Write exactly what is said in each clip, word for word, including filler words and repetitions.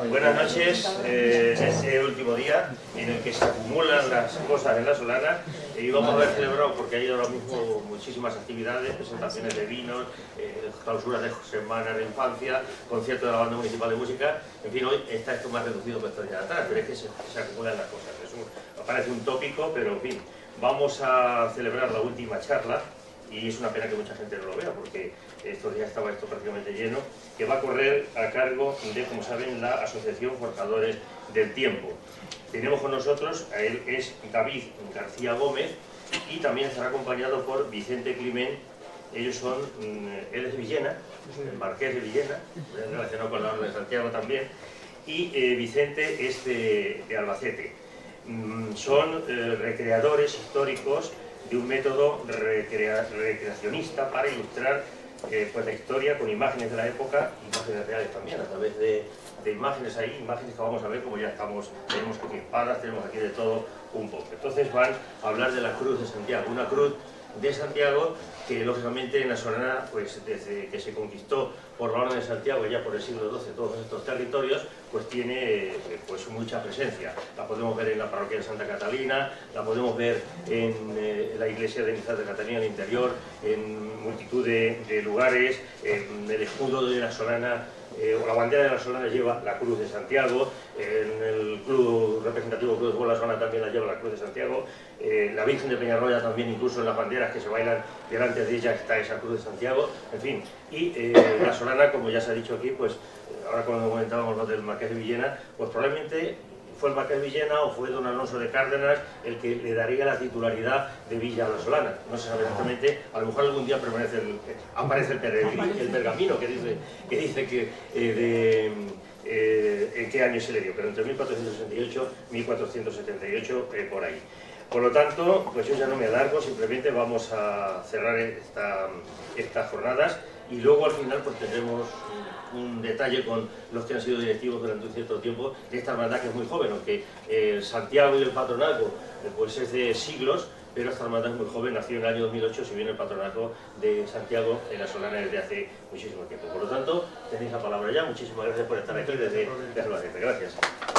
Buenas noches, eh, en este último día en el que se acumulan las cosas en La Solana y eh, vamos a haber celebrado, porque hay ahora mismo muchísimas actividades, presentaciones de vinos, eh, clausuras de semanas de infancia, concierto de la Banda Municipal de Música, en fin, hoy está esto más reducido que estos días atrás, pero es que se, se acumulan las cosas. Es un, parece un tópico, pero en fin, vamos a celebrar la última charla y es una pena que mucha gente no lo vea, porque estos días estaba esto prácticamente lleno, que va a correr a cargo de, como saben, la Asociación Forjadores del Tiempo. Tenemos con nosotros, a él es David García Gómez, y también estará acompañado por Vicente Climent. Ellos son, él es de Villena, el marqués de Villena, relacionado con la Orden de Santiago también, y eh, Vicente es de, de Albacete. Son eh, recreadores históricos de un método recrea, recreacionista para ilustrar eh, pues la historia con imágenes de la época, imágenes reales también, a través de, de imágenes ahí, imágenes que vamos a ver como ya estamos, tenemos aquí espadas, tenemos aquí de todo un poco. Entonces van a hablar de la Cruz de Santiago, una cruz de Santiago que lógicamente en La Solana, pues desde que se conquistó por la Orden de Santiago ya por el siglo doce todos estos territorios, pues tiene pues mucha presencia. La podemos ver en la parroquia de Santa Catalina, la podemos ver en eh, la iglesia de Nizar de Catalina en el interior, en multitud de, de lugares, en el escudo de La Solana, eh, o la bandera de La Solana lleva la Cruz de Santiago, en el club representativo Cruz de La Solana también la lleva la Cruz de Santiago, eh, la Virgen de Peñarroya también, incluso en las banderas que se bailan delante de ella está esa Cruz de Santiago, en fin, y eh, La Solana, como ya se ha dicho aquí, pues ahora cuando comentábamos lo del Marqués de Villena, pues probablemente fue el Marqués de Villena o fue don Alonso de Cárdenas el que le daría la titularidad de Villa a La Solana. No se sabe exactamente, a lo mejor algún día permanece el, aparece el, peregrí, el pergamino que dice que, dice que eh, de, eh, en qué año se le dio, pero entre mil cuatrocientos sesenta y ocho y mil cuatrocientos setenta y ocho, eh, por ahí. Por lo tanto, pues yo ya no me alargo, simplemente vamos a cerrar esta, estas jornadas y luego al final pues tendremos un detalle con los que han sido directivos durante un cierto tiempo de esta hermandad, que es muy joven, aunque eh, Santiago y el patronato eh, pues es de siglos, pero esta hermandad es muy joven, nació en el año dos mil ocho, si bien el patronato de Santiago en La Solana desde hace muchísimo tiempo. Por lo tanto, tenéis la palabra ya. Muchísimas gracias por estar aquí desde Albacete. Gracias.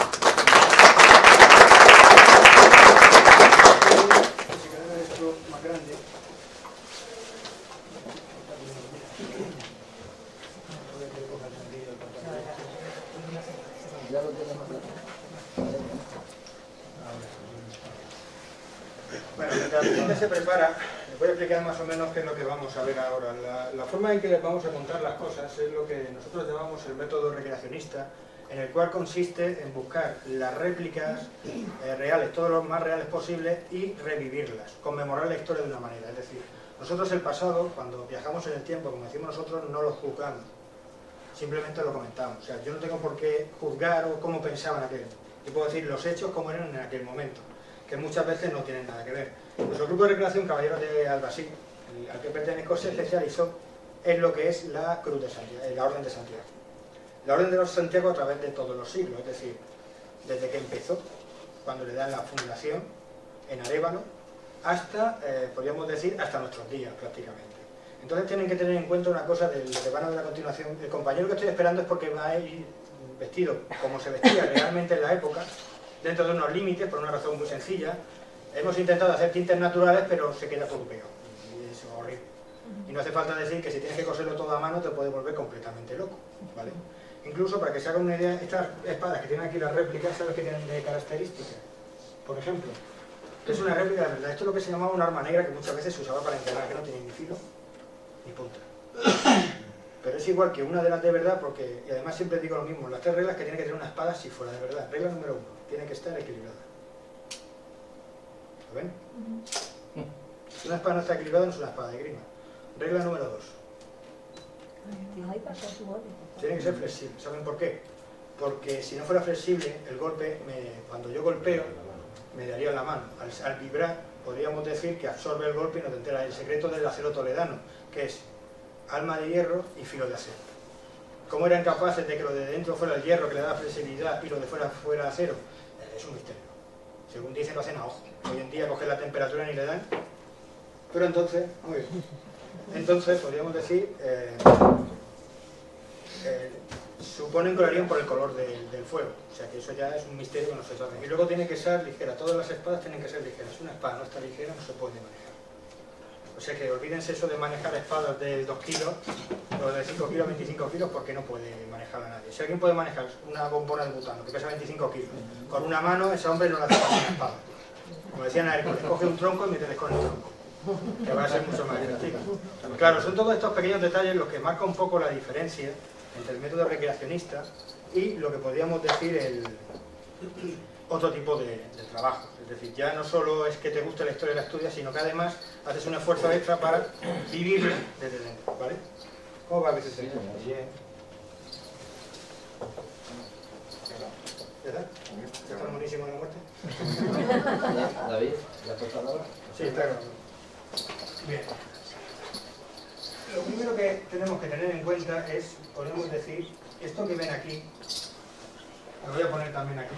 Bueno, mientras la gente se prepara, les voy a explicar más o menos qué es lo que vamos a ver ahora. La, la forma en que les vamos a contar las cosas es lo que nosotros llamamos el método recreacionista, en el cual consiste en buscar las réplicas eh, reales, todo lo más reales posible, y revivirlas, conmemorar la historia de una manera. Es decir, nosotros el pasado, cuando viajamos en el tiempo, como decimos nosotros, no lo juzgamos, simplemente lo comentamos. O sea, yo no tengo por qué juzgar o cómo pensaban aquel. Yo puedo decir los hechos como eran en aquel momento, que muchas veces no tienen nada que ver. Nuestro grupo de recreación, Caballeros de Albacete, al que pertenezco, se especializó en lo que es la Cruz de Santiago, la Orden de Santiago. La Orden de los Santiago a través de todos los siglos, es decir, desde que empezó, cuando le dan la fundación en Arévalo, hasta, eh, podríamos decir, hasta nuestros días prácticamente. Entonces tienen que tener en cuenta una cosa de lo que van a ver a continuación. El compañero que estoy esperando es porque va a ir vestido como se vestía realmente en la época, dentro de unos límites, por una razón muy sencilla. Hemos intentado hacer tintes naturales, pero se queda todo pegado, y es horrible. Y no hace falta decir que si tienes que coserlo todo a mano te puede volver completamente loco, ¿vale? Incluso, para que se hagan una idea, estas espadas que tienen aquí las réplicas, ¿sabes qué tienen de características? Por ejemplo, es una réplica de verdad. Esto es lo que se llamaba un arma negra, que muchas veces se usaba para enterrar, que no tiene ni filo ni punta. Pero es igual que una de las de verdad, porque, y además siempre digo lo mismo, las tres reglas que tiene que tener una espada si fuera de verdad. Regla número uno, tiene que estar equilibrada. ¿Lo ven? Uh-huh. Si una espada no está equilibrada, no es una espada de grima. Regla número dos. Tiene que ser flexible. ¿Saben por qué? Porque si no fuera flexible, el golpe, me, cuando yo golpeo, me daría la mano. Al, al vibrar, podríamos decir que absorbe el golpe y no te entera. El secreto del acero toledano, que es alma de hierro y filo de acero. ¿Cómo eran capaces de que lo de dentro fuera el hierro que le da flexibilidad y lo de fuera fuera acero? Es un misterio. Según dicen, lo hacen a ojo. Hoy en día cogen la temperatura ni le dan. Pero entonces, muy bien. Entonces, podríamos decir, eh, eh, suponen que lo harían por el color de, del fuego, o sea que eso ya es un misterio que no se sabe. Y luego tiene que ser ligera, todas las espadas tienen que ser ligeras, si una espada no está ligera no se puede manejar. O sea que olvídense eso de manejar espadas de dos kilos o de cinco kilos, veinticinco kilos, porque no puede manejarla nadie. Si alguien puede manejar una bombona de butano que pesa veinticinco kilos con una mano, ese hombre no la hace con una espada. Como decían a Hércules, coge un tronco y métele con el tronco, que va a ser mucho más efectivo. Claro, son todos estos pequeños detalles los que marcan un poco la diferencia entre el método recreacionista y lo que podríamos decir el otro tipo de, de trabajo. Es decir, ya no solo es que te guste la historia y la estudias, sino que además haces un esfuerzo extra para vivirla desde dentro, ¿vale? ¿Cómo va, Vicente? Bien. ¿Ya está? ¿Ya está buenísimo de la muerte? David, ¿ya has pasado ahora? Sí, está claro. Bien. Lo primero que tenemos que tener en cuenta es, podemos decir, esto que ven aquí, lo voy a poner también aquí.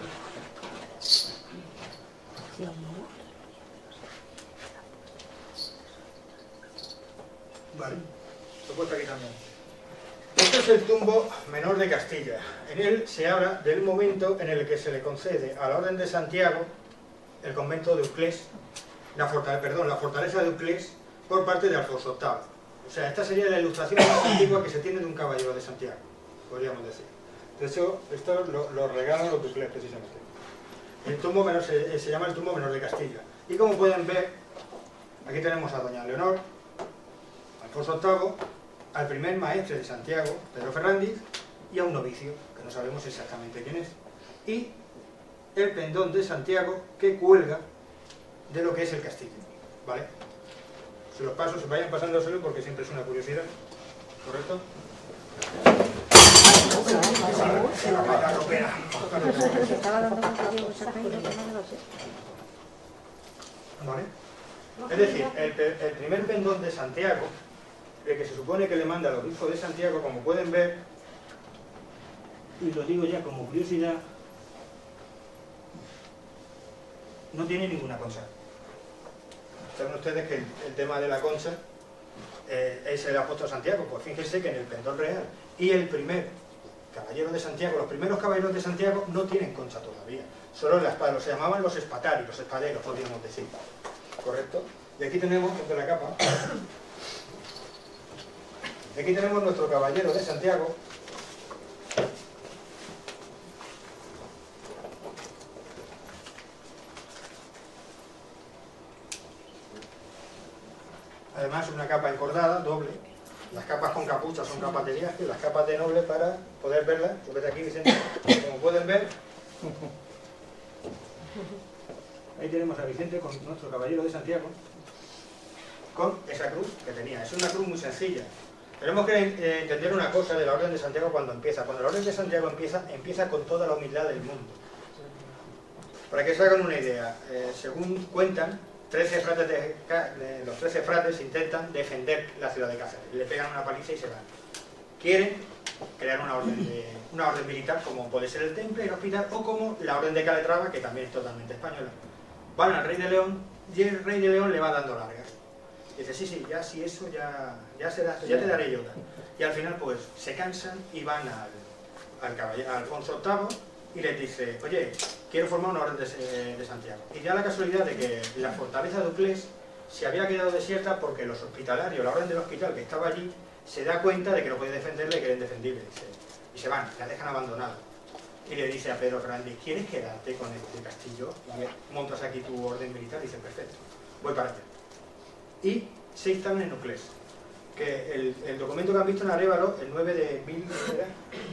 Vale, lo he puesto aquí también. Este es el tumbo menor de Castilla. En él se habla del momento en el que se le concede a la Orden de Santiago el convento de Uclés, la fortaleza, perdón, la fortaleza de Uclés por parte de Alfonso octavo. O sea, esta sería la ilustración más antigua que se tiene de un caballero de Santiago, podríamos decir. De hecho, esto lo, lo regalan los de Uclés, precisamente. El tumbo menor se, se llama el tumbo menor de Castilla. Y como pueden ver, aquí tenemos a doña Leonor, Alfonso octavo, al primer maestre de Santiago, Pedro Ferrandiz, y a un novicio, que no sabemos exactamente quién es, y el pendón de Santiago que cuelga de lo que es el castillo, ¿vale? Se los paso, se vayan pasándoselo porque siempre es una curiosidad, ¿correcto? ¿Vale? Es decir, el, el primer pendón de Santiago, el que se supone que le manda al obispo de Santiago, como pueden ver, y lo digo ya como curiosidad, no tiene ninguna concha. Saben ustedes que el, el tema de la concha eh, es el apóstol Santiago. Pues fíjense que en el pendón real y el primer caballero de Santiago, los primeros caballeros de Santiago no tienen concha todavía, solo la espada, se llamaban los espadarios, los espaderos, podríamos decir, ¿correcto? Y aquí tenemos, desde la capa, aquí tenemos nuestro caballero de Santiago, además una capa encordada, doble. Las capas con capucha son capas de viaje, las capas de noble para poder verlas. Súbete aquí, Vicente. Como pueden ver, ahí tenemos a Vicente con nuestro caballero de Santiago, con esa cruz que tenía. Es una cruz muy sencilla. Tenemos que eh, entender una cosa de la Orden de Santiago cuando empieza. Cuando la Orden de Santiago empieza, empieza con toda la humildad del mundo. Para que se hagan una idea, eh, según cuentan, trece frates de, de, los trece frates intentan defender la ciudad de Cáceres. Le pegan una paliza y se van. Quieren crear una orden, de, una orden militar, como puede ser el Temple, el Hospital, o como la Orden de Calatrava, que también es totalmente española. Van al Rey de León y el Rey de León le va dando largas. Dice, sí, sí, ya si eso ya, ya, se da, ya te daré yo. Y al final pues se cansan y van al, al caballero, a Alfonso octavo, y les dice, oye, quiero formar una orden de, de Santiago. Y ya la casualidad de que la fortaleza de Uclés se había quedado desierta porque los hospitalarios, la orden del hospital que estaba allí, se da cuenta de que no puede defenderle y que era indefendible. Dice, y se van, la dejan abandonada. Y le dice a Pedro Fernández, ¿quieres quedarte con este castillo? Y montas aquí tu orden militar. Y dice, perfecto, voy para allá. Y se instalan en Uclés. Que el, el documento que han visto en Arévalo, el nueve de mil... ¿era?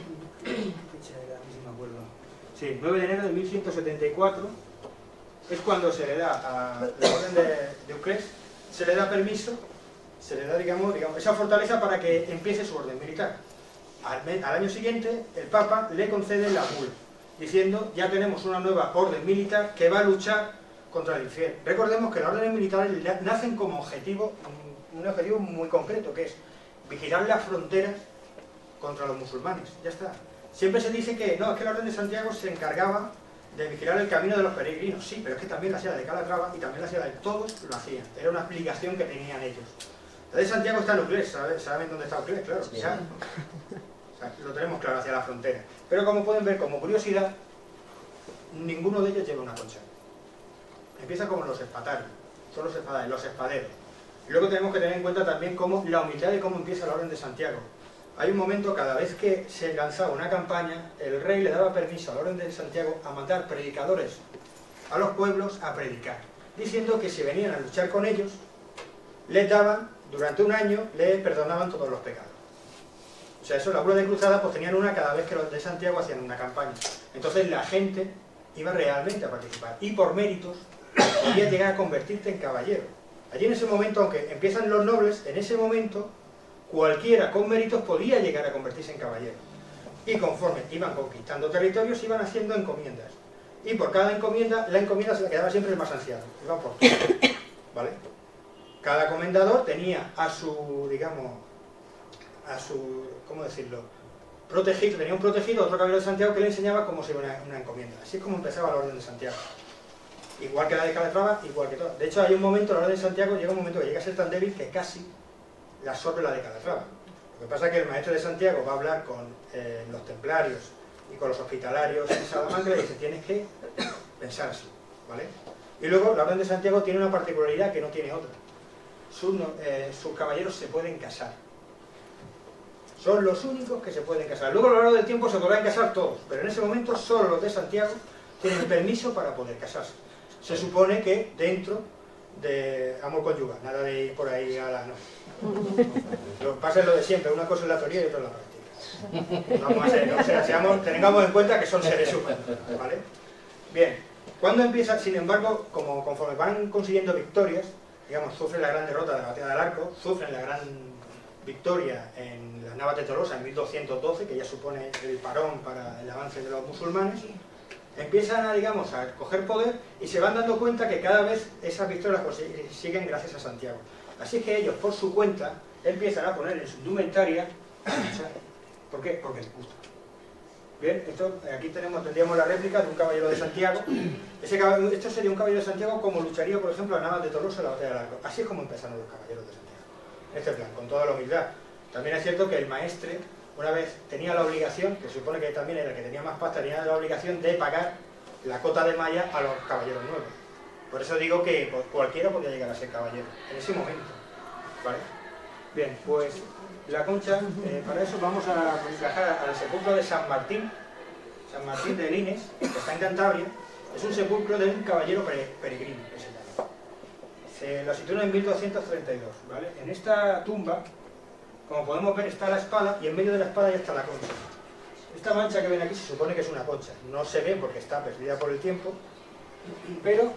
Sí, nueve de enero de mil ciento setenta y cuatro es cuando se le da a la orden de, de Uclés, se le da permiso, se le da, digamos, digamos, esa fortaleza para que empiece su orden militar. Al, al año siguiente, el Papa le concede la bula, diciendo, ya tenemos una nueva orden militar que va a luchar contra el infiel. Recordemos que las órdenes militares nacen como objetivo, un objetivo muy concreto, que es vigilar las fronteras contra los musulmanes. Ya está. Siempre se dice que no, es que la Orden de Santiago se encargaba de vigilar el camino de los peregrinos. Sí, pero es que también la hacía de Calatrava y también la hacía de todos, lo hacían. Era una obligación que tenían ellos. La de Santiago está en Uclés, ¿saben? ¿Saben dónde está Uclés? Claro. Ya. O sea, lo tenemos claro, hacia la frontera. Pero como pueden ver, como curiosidad, ninguno de ellos lleva una concha. Empieza como los espadarios, son los espadarios, los espaderos. Y luego tenemos que tener en cuenta también cómo, la humildad de cómo empieza la Orden de Santiago. Hay un momento, cada vez que se lanzaba una campaña, el rey le daba permiso a la Orden de Santiago a mandar predicadores a los pueblos a predicar, diciendo que si venían a luchar con ellos, les daban, durante un año, les perdonaban todos los pecados. O sea, eso, la bula de cruzada, pues tenían una cada vez que los de Santiago hacían una campaña. Entonces la gente iba realmente a participar. Y por méritos, podías llegar a convertirte en caballero. Allí en ese momento, aunque empiezan los nobles, en ese momento, cualquiera con méritos podía llegar a convertirse en caballero. Y conforme iban conquistando territorios, iban haciendo encomiendas. Y por cada encomienda, la encomienda se la quedaba siempre el más anciano. Iban por todo. ¿Vale? Cada comendador tenía a su, digamos, a su, ¿cómo decirlo?, protegido, tenía un protegido, otro caballero de Santiago que le enseñaba cómo se iba una, una encomienda. Así es como empezaba la Orden de Santiago. Igual que la de Calatrava, igual que todas. De hecho, hay un momento, la Orden de Santiago llega un momento que llega a ser tan débil que casi la absorbe la de Calatrava. Lo que pasa es que el maestre de Santiago va a hablar con eh, los templarios y con los hospitalarios en Salamanca y dice, tienes que pensar así, ¿vale? Y luego la Orden de Santiago tiene una particularidad que no tiene otra. Sus, eh, sus caballeros se pueden casar. Son los únicos que se pueden casar. Luego a lo largo del tiempo se podrán casar todos, pero en ese momento solo los de Santiago tienen permiso para poder casarse. Se supone que dentro de amor conyugal, nada de ir por ahí a la... No. Lo que pasa es lo de siempre, una cosa es la teoría y otra es la práctica. Vamos a ser, ¿no? O sea, seamos, tengamos en cuenta que son seres humanos, ¿vale? Bien, cuando empieza, sin embargo, como conforme van consiguiendo victorias, digamos, sufren la gran derrota de la batalla del Arco, sufren la gran victoria en las Navas de Tolosa en mil doscientos doce, que ya supone el parón para el avance de los musulmanes, empiezan a, digamos, a coger poder y se van dando cuenta que cada vez esas victorias las consiguen gracias a Santiago. Así que ellos, por su cuenta, empiezan a poner en su indumentaria a luchar. ¿Por qué? Porque les gusta. Bien, esto, aquí tenemos, tendríamos la réplica de un caballero de Santiago. Ese caballero, esto sería un caballero de Santiago como lucharía, por ejemplo, a Navas de Tolosa en la batalla del Arco. Así es como empezaron los caballeros de Santiago. En este plan, con toda la humildad. También es cierto que el maestre, una vez tenía la obligación, que se supone que también era el que tenía más pasta, tenía la obligación de pagar la cota de malla a los caballeros nuevos. Por eso digo que pues, cualquiera podía llegar a ser caballero, en ese momento. ¿Vale? Bien, pues la concha, eh, para eso vamos a viajar al sepulcro de San Martín, San Martín de Lines, que está en Cantabria. Es un sepulcro de un caballero peregrino, que se llama. Se lo sitúa en mil doscientos treinta y dos, ¿vale? En esta tumba, como podemos ver, está la espada y en medio de la espada ya está la concha. Esta mancha que ven aquí se supone que es una concha. No se ve porque está perdida por el tiempo, pero,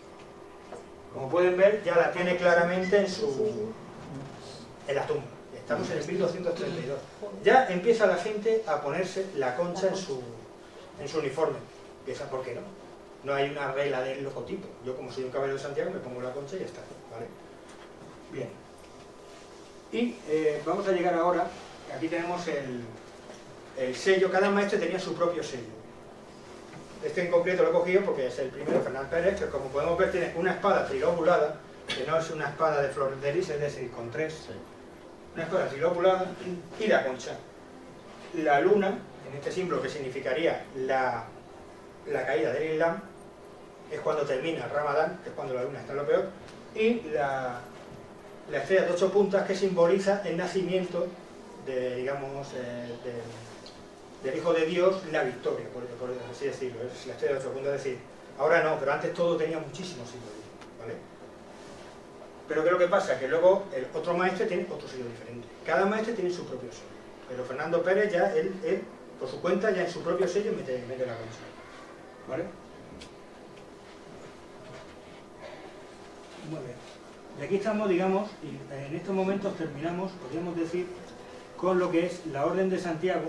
como pueden ver, ya la tiene claramente en, su, en la tumba. Estamos en el mil doscientos treinta y dos. Ya empieza la gente a ponerse la concha en su, en su uniforme. Empieza, ¿por qué no? No hay una regla del logotipo. Yo, como soy un caballero de Santiago, me pongo la concha y ya está, ¿vale? Bien. Y eh, vamos a llegar ahora, aquí tenemos el, el sello. Cada maestre tenía su propio sello. Este en concreto lo he cogido porque es el primero, Fernán Pérez, que como podemos ver tiene una espada trilobulada, que no es una espada de flor de lis, es decir, con tres. Una espada trilobulada y la concha. La luna, en este símbolo que significaría la, la caída del Islam, es cuando termina el Ramadán, que es cuando la luna está en lo peor, y la, la estrella de ocho puntas, que simboliza el nacimiento de, digamos, eh, de, del Hijo de Dios, la victoria, por, por así decirlo. Es la estrella de ocho puntas, es decir, ahora no, pero antes todo tenía muchísimos simbolismo, ¿vale? Pero ¿qué es lo que pasa? Que luego el otro maestre tiene otro sello diferente. Cada maestre tiene su propio sello. Pero Fernando Pérez ya, él, él por su cuenta, ya en su propio sello mete, mete la concha. ¿Vale? Muy bien. Y aquí estamos, digamos, y en estos momentos terminamos, podríamos decir, con lo que es la Orden de Santiago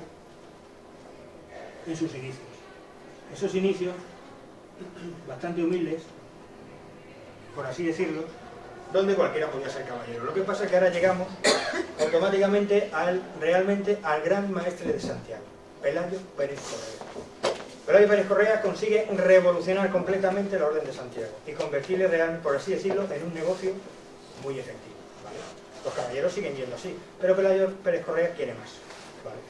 en sus inicios. Esos inicios, bastante humildes, por así decirlo, donde cualquiera podía ser caballero. Lo que pasa es que ahora llegamos automáticamente al, realmente al gran maestre de Santiago, Pelayo Pérez Correa. Pelayo Pérez Correa consigue revolucionar completamente la Orden de Santiago y convertirle realmente, por así decirlo, en un negocio muy efectivo, ¿vale? Los caballeros siguen yendo así, pero Pelayo Pérez Correa quiere más, ¿vale?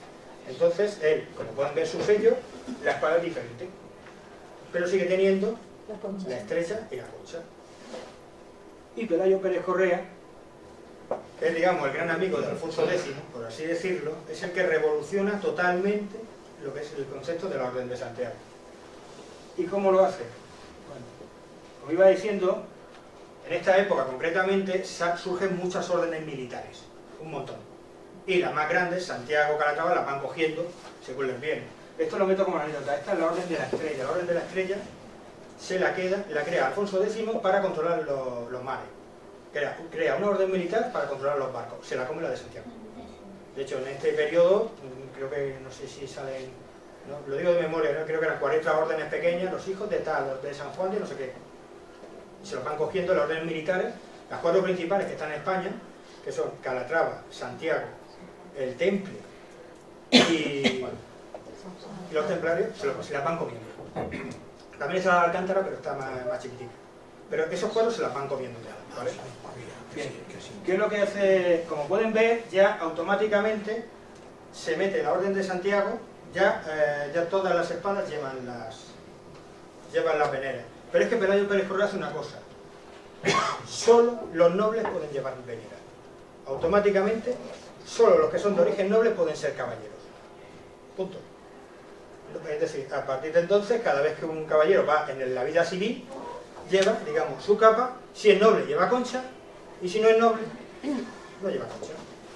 Entonces, él, como pueden ver su sello, la espada es diferente, pero sigue teniendo la estrecha y la concha. Y Pelayo Pérez Correa, que es, digamos, el gran amigo de Alfonso décimo, por así decirlo, es el que revoluciona totalmente lo que es el concepto de la Orden de Santiago. ¿Y cómo lo hace? Bueno, como iba diciendo, en esta época concretamente surgen muchas órdenes militares, un montón. Y las más grandes, Santiago, Calatrava, las van cogiendo según les viene. Esto lo meto como anécdota. Esta es la Orden de la Estrella. La Orden de la Estrella se la, queda, la crea Alfonso décimo para controlar los, los mares. Crea, crea una orden militar para controlar los barcos. Se la come la de Santiago. De hecho, en este periodo, creo que, no sé si salen, ¿no? Lo digo de memoria, ¿no? Creo que eran cuarenta órdenes pequeñas, los hijos de tal, los de San Juan de no sé qué. Se los van cogiendo las órdenes militares, las cuatro principales que están en España, que son Calatrava, Santiago, el Temple y, y los templarios, se, los, se las van comiendo. También está la Alcántara, pero está más, más chiquitita. Pero esos cuatro se las van comiendo ya, ¿vale? Bien. ¿Qué es lo que hace? Como pueden ver, ya automáticamente se mete la Orden de Santiago, ya, eh, ya todas las espadas llevan las, llevan las veneras. Pero es que Pelayo Pérez Correa hace una cosa. Solo los nobles pueden llevar venera. Automáticamente, solo los que son de origen noble pueden ser caballeros. Punto. Es decir, a partir de entonces, cada vez que un caballero va en la vida civil, lleva, digamos, su capa. Si es noble, lleva concha, y si no es noble, no lleva concha.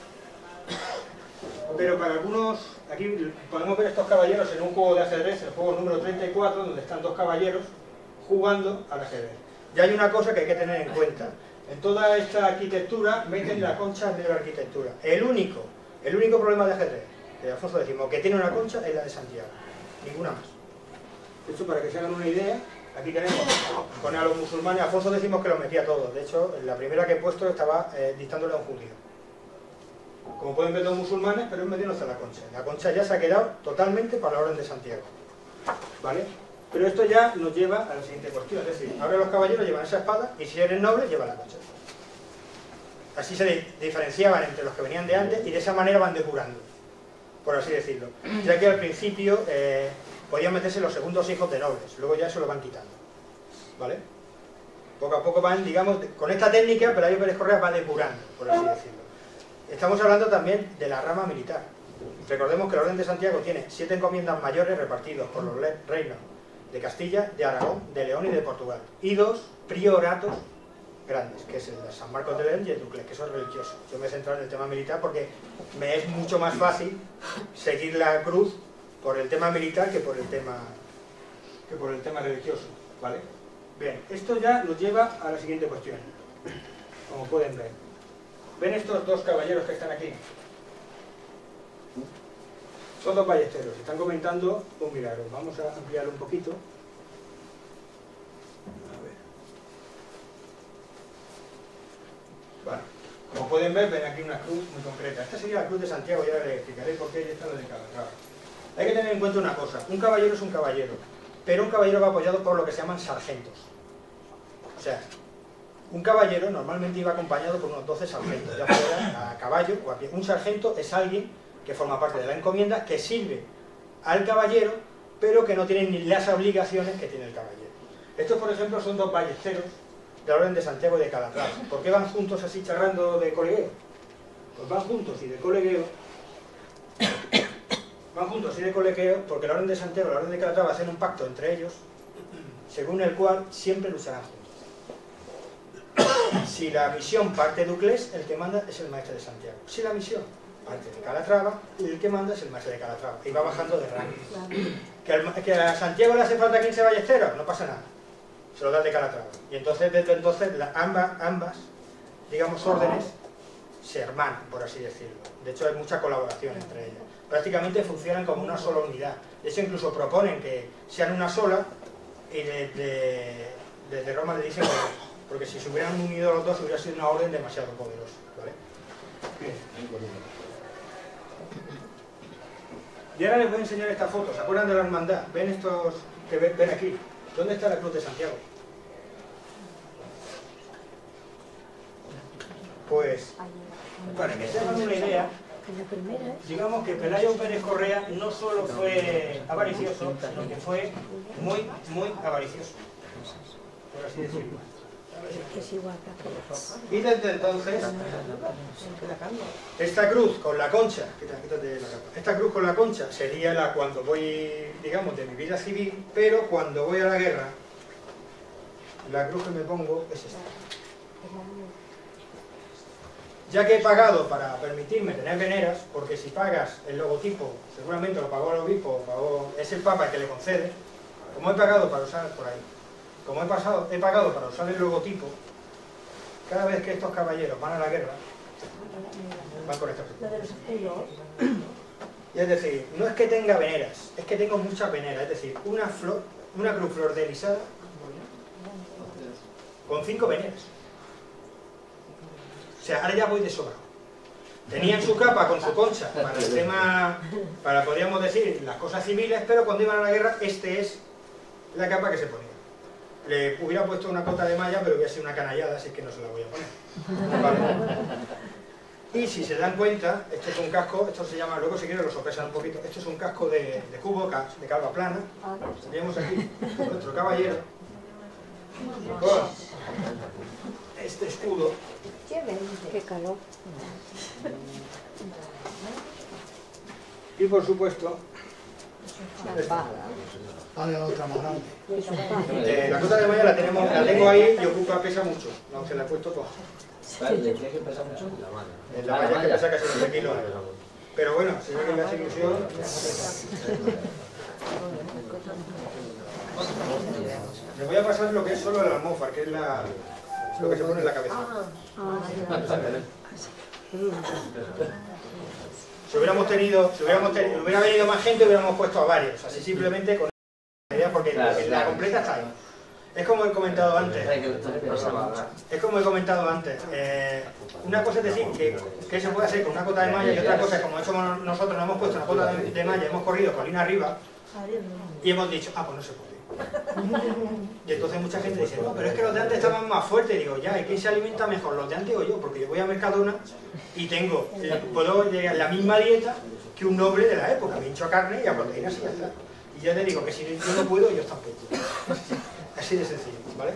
Pero para algunos, aquí podemos ver estos caballeros en un juego de ajedrez, el juego número treinta y cuatro, donde están dos caballeros jugando al ajedrez. Y hay una cosa que hay que tener en cuenta. En toda esta arquitectura meten la concha de la arquitectura. El único, el único problema de ajedrez de Alfonso décimo que tiene una concha es la de Santiago. Ninguna más. De hecho, para que se hagan una idea, aquí tenemos, pone a los musulmanes, Alfonso décimo que los metía todos. De hecho, la primera que he puesto estaba eh, dictándole a un judío. Como pueden ver los musulmanes, pero él metiéndose la concha. La concha ya se ha quedado totalmente para la Orden de Santiago. ¿Vale? Pero esto ya nos lleva a la siguiente cuestión. Es decir, ahora los caballeros llevan esa espada y si eres noble, llevan la concha. Así se diferenciaban entre los que venían de antes y de esa manera van depurando, por así decirlo. Ya que al principio eh, podían meterse los segundos hijos de nobles, luego ya eso lo van quitando. ¿Vale? Poco a poco van, digamos, con esta técnica, Pelayo Pérez Correa va depurando, por así decirlo. Estamos hablando también de la rama militar. Recordemos que la Orden de Santiago tiene siete encomiendas mayores repartidos por los reinos de Castilla, de Aragón, de León y de Portugal. Y dos prioratos grandes, que es el de San Marcos de León y el Ducles, que son religiosos. Yo me he centrado en el tema militar porque me es mucho más fácil seguir la cruz por el tema militar que por el tema, que por el tema religioso. ¿Vale? Bien, esto ya nos lleva a la siguiente cuestión. Como pueden ver. ¿Ven estos dos caballeros que están aquí? Son dos ballesteros, están comentando un milagro. Vamos a ampliarlo un poquito. A ver. Vale. Como pueden ver, ven aquí una cruz muy concreta. Esta sería la cruz de Santiago, ya les explicaré por qué, y esta es la de Calatrava. Hay que tener en cuenta una cosa. Un caballero es un caballero, pero un caballero va apoyado por lo que se llaman sargentos. O sea, un caballero normalmente iba acompañado por unos doce sargentos, ya fuera a caballo o a pie. Un sargento es alguien que forma parte de la encomienda, que sirve al caballero, pero que no tiene ni las obligaciones que tiene el caballero. Estos, por ejemplo, son dos ballesteros de la Orden de Santiago y de Calatrava. ¿Por qué van juntos así charrando de colegueo? Pues van juntos y de colegueo, van juntos y de colegueo porque la Orden de Santiago y la Orden de Calatrava hacen un pacto entre ellos, según el cual siempre lucharán juntos. Si la misión parte de Ducles, el que manda es el maestre de Santiago. Si la misión parte de Calatrava, el que manda es el maestre de Calatrava. Y va bajando de rango. ¿Que, el, ¿Que a Santiago le hace falta quince ballesteros? No pasa nada. Se lo da el de Calatrava. Y entonces, desde entonces, la, ambas, ambas, digamos, órdenes se hermanan, por así decirlo. De hecho, hay mucha colaboración entre ellas. Prácticamente funcionan como una sola unidad. De hecho, incluso proponen que sean una sola y desde, desde Roma le dicen que porque si se hubieran unido los dos hubiera sido una orden demasiado poderosa. ¿Vale? Bien. Y ahora les voy a enseñar esta foto. ¿Se acuerdan de la hermandad? ¿Ven estos que ven, ven aquí? ¿Dónde está la cruz de Santiago? Pues, para que se hagan una idea, digamos que Pelayo Pérez Correa no solo fue avaricioso, sino que fue muy, muy avaricioso, por así decirlo. Y desde entonces, esta cruz con la concha, quítate la capa, esta cruz con la concha sería la cuando voy, digamos, de mi vida civil, pero cuando voy a la guerra, la cruz que me pongo es esta. Ya que he pagado para permitirme tener veneras, porque si pagas el logotipo, seguramente lo pagó el obispo, pagó, es el Papa el que le concede, como he pagado para usar por ahí, como he, pasado, he pagado para usar el logotipo, cada vez que estos caballeros van a la guerra, van con esta cruz. Y es decir, no es que tenga veneras, es que tengo muchas veneras, es decir, una flor, una cruz flordelisada con cinco veneras. O sea, ahora ya voy de sobra. Tenían su capa con su concha para el tema, para podríamos decir, las cosas civiles, pero cuando iban a la guerra, este es la capa que se ponía. Le hubiera puesto una cota de malla, pero hubiera sido una canallada, así que no se la voy a poner. ¿Vale? Y si se dan cuenta, este es un casco, esto se llama, luego si quieren lo sopesan un poquito, esto es un casco de, de cubo, de calva plana. Teníamos aquí nuestro caballero con este escudo. Qué calor. Y por supuesto, Vale, la otra más grande. eh, la cota de malla la, tenemos, la tengo ahí y ocupa, pesa mucho. No, se la he puesto toda. ¿De qué que pesa mucho? Es la malla que pesa casi veinte kilos. Pero bueno, si no le hace ilusión. Les voy a pasar lo que es solo el almófar, que es la, lo que se pone en la cabeza. Si hubiéramos tenido, si hubiéramos tenido, hubiera venido más gente, hubiéramos puesto a varios, así simplemente con la idea, porque la completa está ahí. Es como he comentado antes, es como he comentado antes, eh, una cosa es decir que, que se puede hacer con una cota de malla y otra cosa es como hecho nosotros, nos hemos puesto una cota de, de malla, hemos corrido colina arriba y hemos dicho, ah, pues no se puede. Y entonces mucha gente dice, no, pero es que los de antes estaban más fuertes. Y digo, ya, ¿y quién se alimenta mejor, los de antes o yo? Porque yo voy a Mercadona y tengo, puedo llegar a la misma dieta que un noble de la época, me hincho a carne y a proteínas y ya está. Y ya te digo que si yo no puedo, ellos tampoco. Así de sencillo, ¿vale?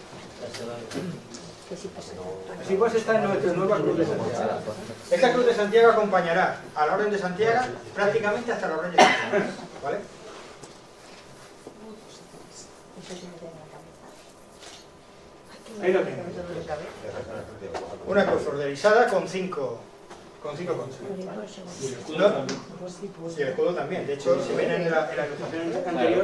Así pues esta es nuestra nueva Cruz de Santiago. Esta Cruz de Santiago acompañará a la Orden de Santiago prácticamente hasta la Orden de Santiago, ¿vale? Ahí lo tengo. Una cruz flordelisada con cinco con cinco conchas. Y el escudo, y el escudo también. De hecho, si ven en la, en la ilustración anterior,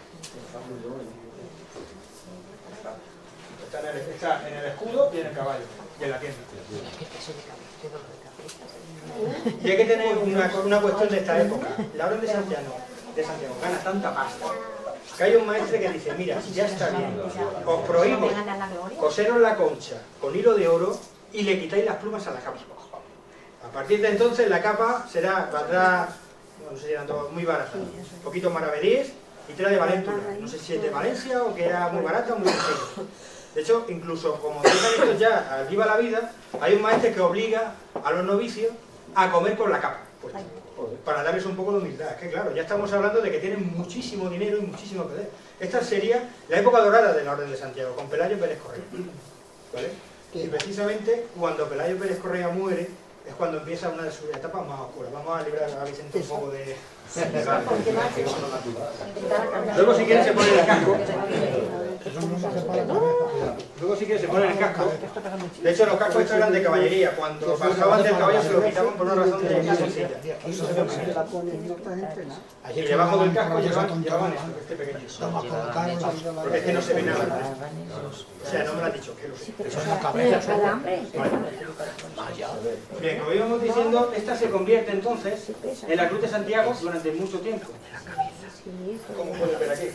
está en, el, está en el escudo y en el caballo, y en la tienda. Y hay que tener una, una cuestión de esta época. La Orden de Santiago, de Santiago gana tanta pasta que hay un maestre que dice, mira, ya está bien, os prohíbo coseros la concha con hilo de oro y le quitáis las plumas a la capa. A partir de entonces la capa será, valdrá, no sé si eran todos muy baratas, un poquito maravedís y tela de Valencia. No sé si es de Valencia o que era muy barata o muy sencilla. De hecho, incluso como dicen estos ya, al viva la vida, hay un maestre que obliga a los novicios a comer con la capa, pues, para darles un poco de humildad. Es que claro, ya estamos hablando de que tienen muchísimo dinero y muchísimo poder. Esta sería la época dorada de la Orden de Santiago, con Pelayo Pérez Correa, ¿vale? Y precisamente cuando Pelayo Pérez Correa muere, es cuando empieza una de sus etapas más oscuras. Vamos a librar a Vicente un poco de... Luego si quieren se pone el casco. Luego si quieren se pone el casco. De hecho los cascos estos eran de caballería. Cuando pasaban del caballo se lo quitaban por una razón de muy sencilla. Y debajo del casco llevaban, llevaban esto, este pequeño. Porque es que no se ve nada. O sea, no me lo han dicho, que lo sé. Bien, como íbamos diciendo, esta se convierte entonces en la Cruz de Santiago durante mucho tiempo. Como pueden ver aquí.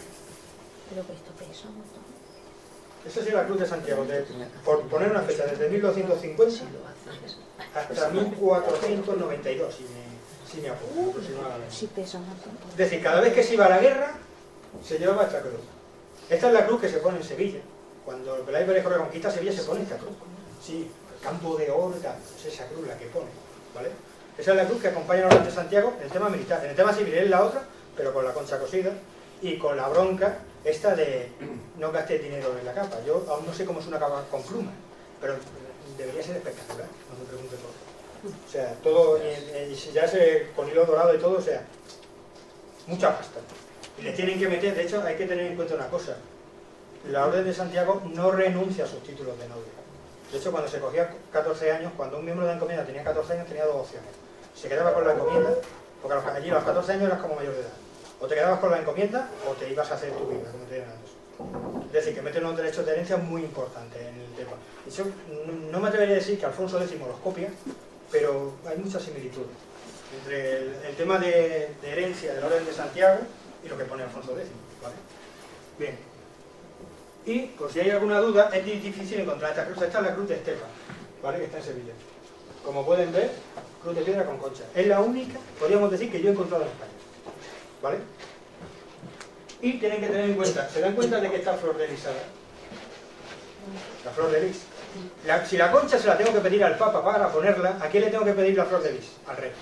Esta es la Cruz de Santiago, de, por poner una fecha, desde mil doscientos cincuenta hasta mil cuatrocientos noventa y dos, si me, si me apuro, aproximadamente. Es decir, cada vez que se iba a la guerra, se llevaba esta cruz. Esta es la cruz que se pone en Sevilla. Cuando Pelayo Pérez Correa conquista Sevilla, se pone esta cruz. Sí, el campo de oro, es esa cruz la que pone, ¿vale? Esa es la cruz que acompaña a la Orden de Santiago en el tema militar. En el tema civil es la otra, pero con la concha cosida y con la bronca esta de no gastes dinero en la capa. Yo aún no sé cómo es una capa con plumas, pero debería ser espectacular, no me pregunte por qué. O sea, todo, y, y ya se, con hilo dorado y todo, o sea, mucha pasta. Y le tienen que meter, de hecho hay que tener en cuenta una cosa, la Orden de Santiago no renuncia a sus títulos de noble. De hecho, cuando se cogía catorce años, cuando un miembro de la encomienda tenía catorce años, tenía dos opciones. Se quedaba con la encomienda, porque allí a los catorce años eras como mayor de edad. O te quedabas con la encomienda, o te ibas a hacer tu vida, como te digan antes. Es decir, que meten unos derechos de herencia muy importantes en el tema. Y yo no me atrevería a decir que Alfonso décimo los copia, pero hay muchas similitudes entre el, el tema de, de herencia de la Orden de Santiago y lo que pone Alfonso décimo, ¿vale? Bien. Y, por si hay alguna duda, es difícil encontrar esta cruz. Esta es la cruz de Estepa, ¿vale? Que está en Sevilla. Como pueden ver, cruz de piedra con concha. Es la única, podríamos decir, que yo he encontrado en España, ¿vale? Y tienen que tener en cuenta, ¿se dan cuenta de que está flor de lisada? La flor de lis. La, si la concha se la tengo que pedir al Papa para ponerla, ¿a quién le tengo que pedir la flor de lis? Al rey.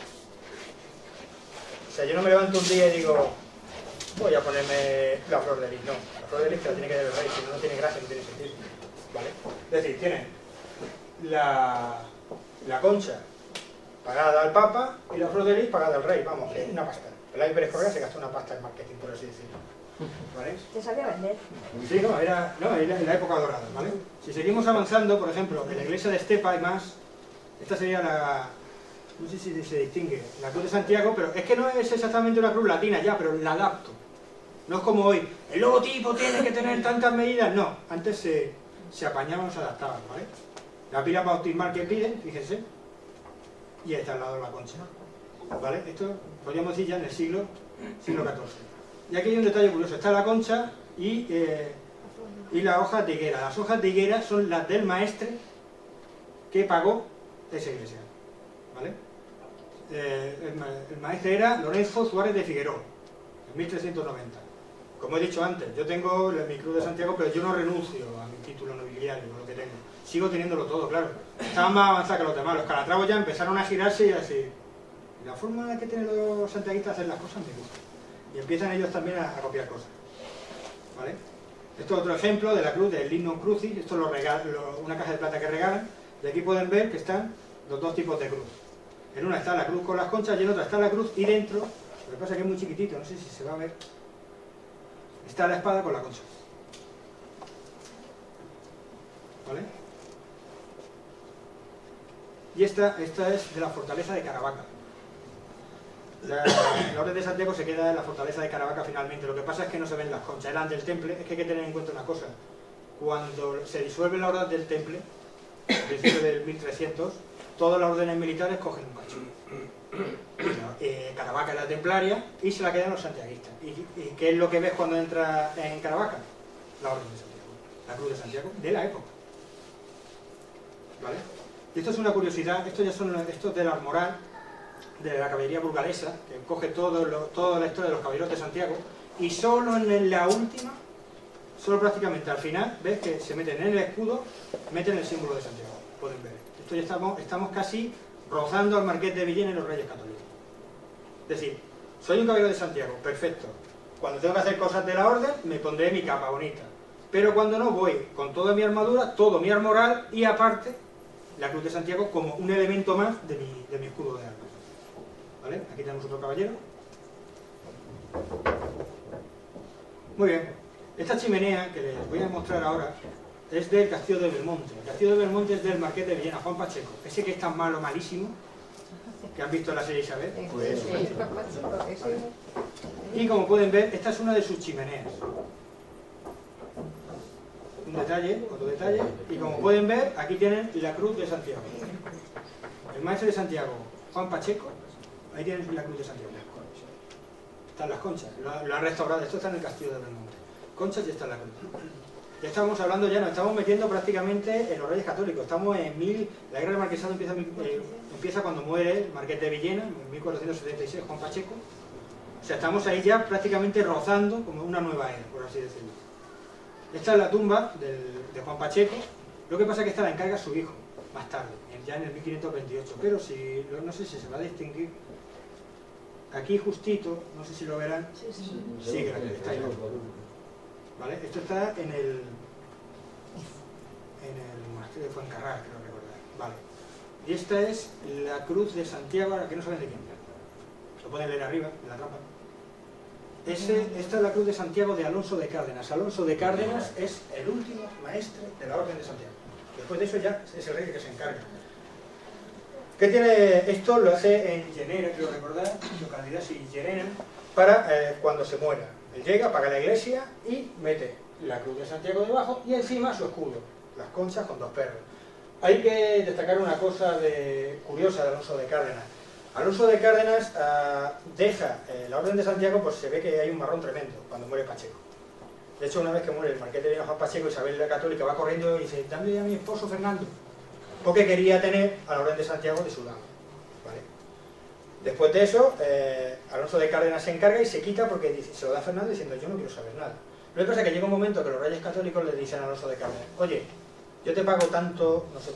O sea, yo no me levanto un día y digo, voy a ponerme la flor de lis. No, la flor de lis que la tiene que dar el rey, si no, no tiene gracia, no tiene sentido, ¿vale? Es decir, tiene la, la concha pagada al Papa y la flor de lis pagada al rey. Vamos, es una pasta. El Eladio Pérez Correa se gastó una pasta en marketing, por así decirlo, ¿vale? ¿Te sabía vender? Sí, no, era, no, era en la época dorada, ¿vale? Si seguimos avanzando, por ejemplo, en la iglesia de Estepa hay más. Esta sería la, no sé si se distingue, la cruz de Santiago, pero es que no es exactamente una cruz latina ya, pero la adapto. No es como hoy, el logotipo tiene que tener tantas medidas, no, antes se, se apañaban, se adaptaban, ¿vale? La pila bautismal que piden, fíjense, y está al lado de la concha, ¿vale? Esto podríamos decir ya en el siglo, siglo catorce. Y aquí hay un detalle curioso, está la concha y, eh, y las hojas de higuera. Las hojas de higuera son las del maestre que pagó esa iglesia, ¿vale? Eh, el, ma el maestre era Lorenzo Suárez de Figueroa, en mil trescientos noventa. Como he dicho antes, yo tengo mi cruz de Santiago, pero yo no renuncio a mi título nobiliario, a lo que tengo. Sigo teniéndolo todo, claro. Estaban más avanzados que los demás. Los calatravos ya empezaron a girarse y así. La forma que tienen los santiaguistas de hacer las cosas me gusta. Y empiezan ellos también a, a copiar cosas, ¿vale? Esto es otro ejemplo de la cruz del Lignum Crucis. Esto es lo lo, una caja de plata que regalan. De aquí pueden ver que están los dos tipos de cruz. En una está la cruz con las conchas y en otra está la cruz y dentro, lo que pasa es que es muy chiquitito, no sé si se va a ver, está la espada con la concha, ¿vale? Y esta, esta es de la fortaleza de Caravaca. La, la Orden de Santiago se queda en la fortaleza de Caravaca finalmente. Lo que pasa es que no se ven las conchas, eran del Temple. Es que hay que tener en cuenta una cosa: cuando se disuelve la Orden del Temple, a principios del mil trescientos, todas las órdenes militares cogen un cacho. Eh, Caravaca es la templaria y se la quedan los santiaguistas. ¿Y, y qué es lo que ves cuando entra en Caravaca? La Orden de Santiago, la Cruz de Santiago de la época, ¿vale? Y esto es una curiosidad. Estos ya son estos del Almoral, de la caballería burgalesa, que coge todo lo, toda la historia de los caballeros de Santiago, y solo en la última, solo prácticamente al final, ves que se meten en el escudo, meten el símbolo de Santiago, pueden ver. Esto ya estamos, estamos casi rozando al Marqués de Villena y los Reyes Católicos. Es decir, soy un caballero de Santiago, perfecto. Cuando tengo que hacer cosas de la orden, me pondré mi capa bonita. Pero cuando no, voy con toda mi armadura, todo mi armoral y aparte, la Cruz de Santiago como un elemento más de mi, de mi escudo de armas. ¿Vale? Aquí tenemos otro caballero. Muy bien. Esta chimenea que les voy a mostrar ahora es del Castillo de Belmonte. El Castillo de Belmonte es del Marqués de Villena, Juan Pacheco. Ese que es tan malo, malísimo, que han visto en la serie Isabel. Pues eso. Y como pueden ver, esta es una de sus chimeneas. Un detalle, otro detalle. Y como pueden ver, aquí tienen la Cruz de Santiago. El maestro de Santiago, Juan Pacheco. Ahí tienen la Cruz de Santiago. Están las conchas, lo, lo han restaurado. Esto está en el Castillo de Belmonte. Conchas y está en la cruz. Ya estamos hablando, ya nos estamos metiendo prácticamente en los Reyes Católicos. Estamos en mil. La guerra del Marquesado empieza, eh, empieza cuando muere el Marqués de Villena, en mil cuatrocientos setenta y seis, Juan Pacheco. O sea, estamos ahí ya prácticamente rozando como una nueva era, por así decirlo. Esta es la tumba del, de Juan Pacheco. Lo que pasa es que esta la encarga su hijo, más tarde, ya en el mil quinientos veintiocho, pero si, no sé si se va a distinguir, aquí justito, no sé si lo verán, Sí, sí. sí, que está ahí, ¿vale? Esto está en el, en el monasterio de Fuencarral, creo recordar, vale. Y esta es la cruz de Santiago, ahora que no saben de quién, lo pueden leer arriba, en la trampa. Ese, esta es la cruz de Santiago de Alonso de Cárdenas. Alonso de Cárdenas es el último maestre de la Orden de Santiago. Después de eso ya es el rey el que se encarga. ¿Qué tiene esto? Lo hace en Llanera, quiero recordar, localidad y Llerena, para eh, cuando se muera. Él llega, paga la iglesia y mete la cruz de Santiago debajo y encima su escudo, las conchas con dos perros. Hay que destacar una cosa de, curiosa de Alonso de Cárdenas. Alonso de Cárdenas uh, deja eh, la Orden de Santiago, pues se ve que hay un marrón tremendo cuando muere Pacheco. De hecho, una vez que muere el marqués de Juan Pacheco, Isabel la Católica va corriendo y dice: dame a mi esposo Fernando, porque quería tener a la Orden de Santiago de su lado. ¿Vale? Después de eso, eh, Alonso de Cárdenas se encarga y se quita porque dice, se lo da a Fernando diciendo: yo no quiero saber nada. Lo que pasa es que llega un momento que los reyes católicos le dicen a Alonso de Cárdenas: oye, yo te pago tanto, no sé,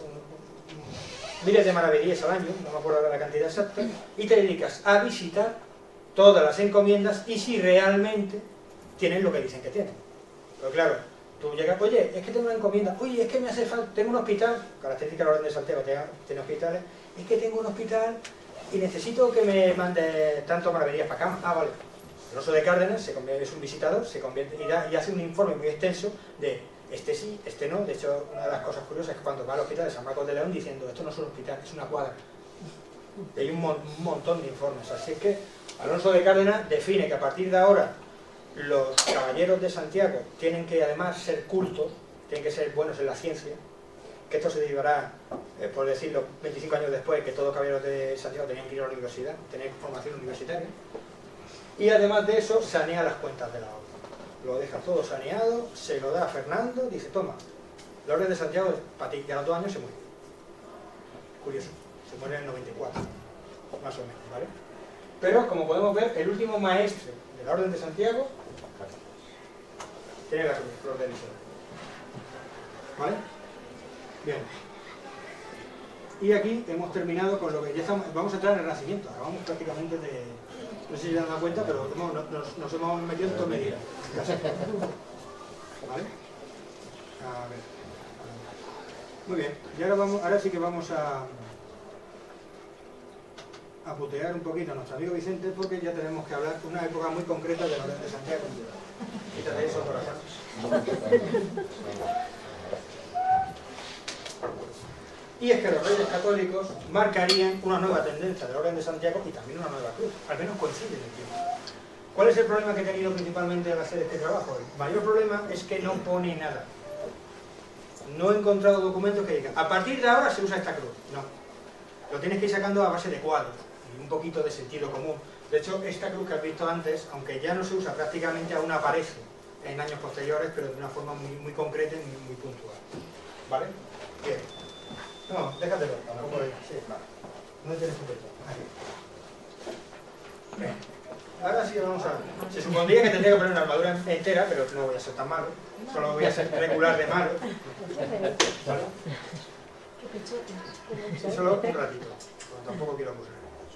miles de maravedíes al año, no me acuerdo de la cantidad exacta, y te dedicas a visitar todas las encomiendas y si realmente tienen lo que dicen que tienen. Pero claro, tú llegas, oye, es que tengo una encomienda, oye, es que me hace falta, tengo un hospital, característica de la Orden de Santiago, tiene, tiene hospitales, es que tengo un hospital y necesito que me mande tanto maravedías para acá. Ah, vale. Alonso de Cárdenas se convierte, es un visitador, se convierte y, da, y hace un informe muy extenso de este sí, este no. De hecho, una de las cosas curiosas es que cuando va al hospital de San Marcos de León diciendo: esto no es un hospital, es una cuadra. Y hay un, mon un montón de informes. Así es que Alonso de Cárdenas define que a partir de ahora los caballeros de Santiago tienen que además ser cultos, tienen que ser buenos en la ciencia, que esto se derivará, eh, por decirlo, veinticinco años después, que todos los caballeros de Santiago tenían que ir a la universidad, tener formación universitaria. Y además de eso, sanea las cuentas de la orden. Lo deja todo saneado, se lo da a Fernando, dice: toma, la Orden de Santiago para ti, que a los dos años se muere. Curioso, se muere en el noventa y cuatro, más o menos, ¿vale? Pero, como podemos ver, el último maestre de la Orden de Santiago tiene la cruz, flor de Eliseo. ¿Vale? Bien. Y aquí hemos terminado con lo que ya estamos, vamos a entrar en el Renacimiento, acabamos prácticamente de... No sé si se han dado cuenta, pero hemos, nos, nos hemos metido en todo medida. ¿Vale? A ver. Muy bien. Y ahora, vamos, ahora sí que vamos a, a putear un poquito a nuestro amigo Vicente, porque ya tenemos que hablar de una época muy concreta de la Orden de Santiago. Quítate eso, corazón. Y es que los reyes católicos marcarían una nueva tendencia de la Orden de Santiago y también una nueva cruz, al menos coincide en el tiempo. ¿Cuál es el problema que he tenido principalmente al hacer este trabajo? El mayor problema es que no pone nada. No he encontrado documentos que digan: a partir de ahora se usa esta cruz. No. Lo tienes que ir sacando a base de cuadros y un poquito de sentido común. De hecho, esta cruz que has visto antes, aunque ya no se usa prácticamente, aún aparece en años posteriores, pero de una forma muy, muy concreta y muy, muy puntual. ¿Vale? Bien. No, déjatelo, tampoco es. Sí, vale. No tienes un pecho. Aquí. Bien. Ahora sí que vamos a... Se supondría que tendría que poner una armadura entera, pero no voy a ser tan malo. Solo voy a ser regular de malo. ¿Vale? Y solo un ratito. Pero tampoco quiero abusar.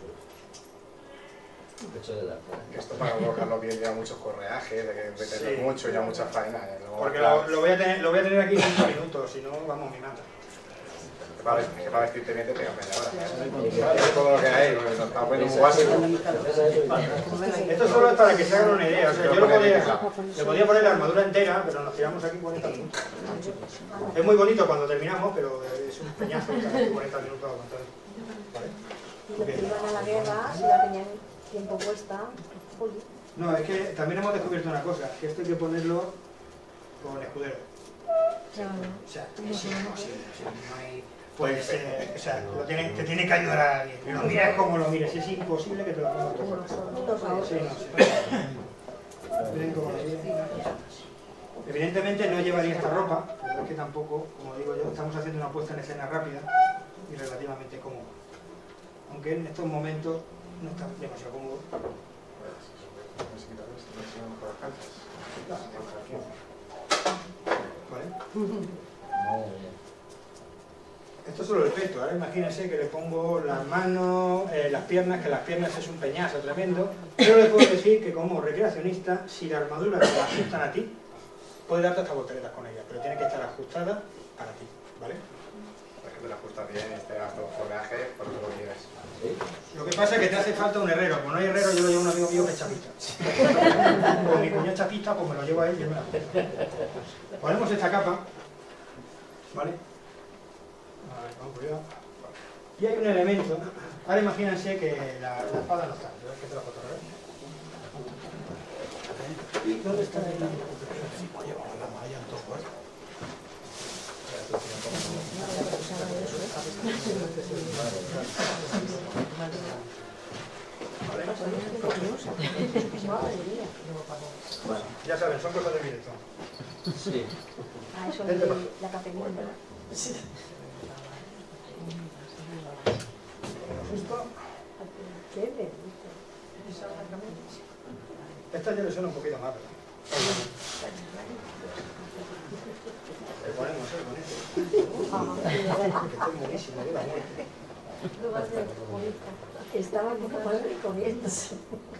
Esto para colocarlo bien lleva muchos correajes, de que meterlo Sí. mucho, ya mucha faena. ¿eh? Luego, Porque claro, lo, lo, voy a tener, lo voy a tener aquí cinco minutos, si no, vamos, me mata. que para, que para vestirte bien te pega media hora. Es todo lo que hay, porque nos está poniendo un básico. Esto solo es para que se hagan una idea. O sea, yo lo podía, le podía poner la armadura entera, pero nos tiramos aquí cuarenta minutos. Es muy bonito cuando terminamos, pero es un peñazo cuarenta minutos aguantar. ¿Vale? Y los que iban a la guerra, si la tenían tiempo puesta, oye. No, es que también hemos descubierto una cosa, que esto hay que ponerlo con escudero. Claro. O sea, es imposible, o sea, no hay... Pues, eh, o sea, lo tiene, te tiene que ayudar a alguien. Lo mires como lo mires, es imposible que te lo pongas tú. Como nosotros ahora. Sí, no, sí. Miren cómo lo miren. Evidentemente no llevaría esta ropa, pero es que tampoco, como digo yo, estamos haciendo una puesta en escena rápida y relativamente cómoda. Aunque en estos momentos no está demasiado cómodo. ¿Vale? Esto esto es solo el peto. Ahora imagínense que le pongo las manos, eh, las piernas, que las piernas es un peñazo tremendo. Pero le puedo decir que como recreacionista, si la armadura te la ajustan a ti, puedes darte hasta volteretas con ella, pero tiene que estar ajustada para ti, ¿vale? Por ejemplo, la ajustas bien y te das todo follaje, por eso lo quieres. Lo que pasa es que te hace falta un herrero. Como no hay herrero, yo lo llevo a un amigo mío que es chapista. Con mi cuñado chapista, pues me lo llevo a él y él me la pone. Ponemos esta capa, ¿vale? A ver, vamos por allá. Y hay un elemento. Ahora imagínense que la, la espada no está. ¿Ves que te la foto, ¿verdad? ¿Y dónde está el Bueno, ya saben, son cosas de directo. Sí. Ah, eso de la capelina. Esto, ¿Qué le esta ya le suena un poquito más, ¿verdad? Le ponemos el bonito. Que estoy buenísimo, de la muerte. Estaba como padre comiéndose.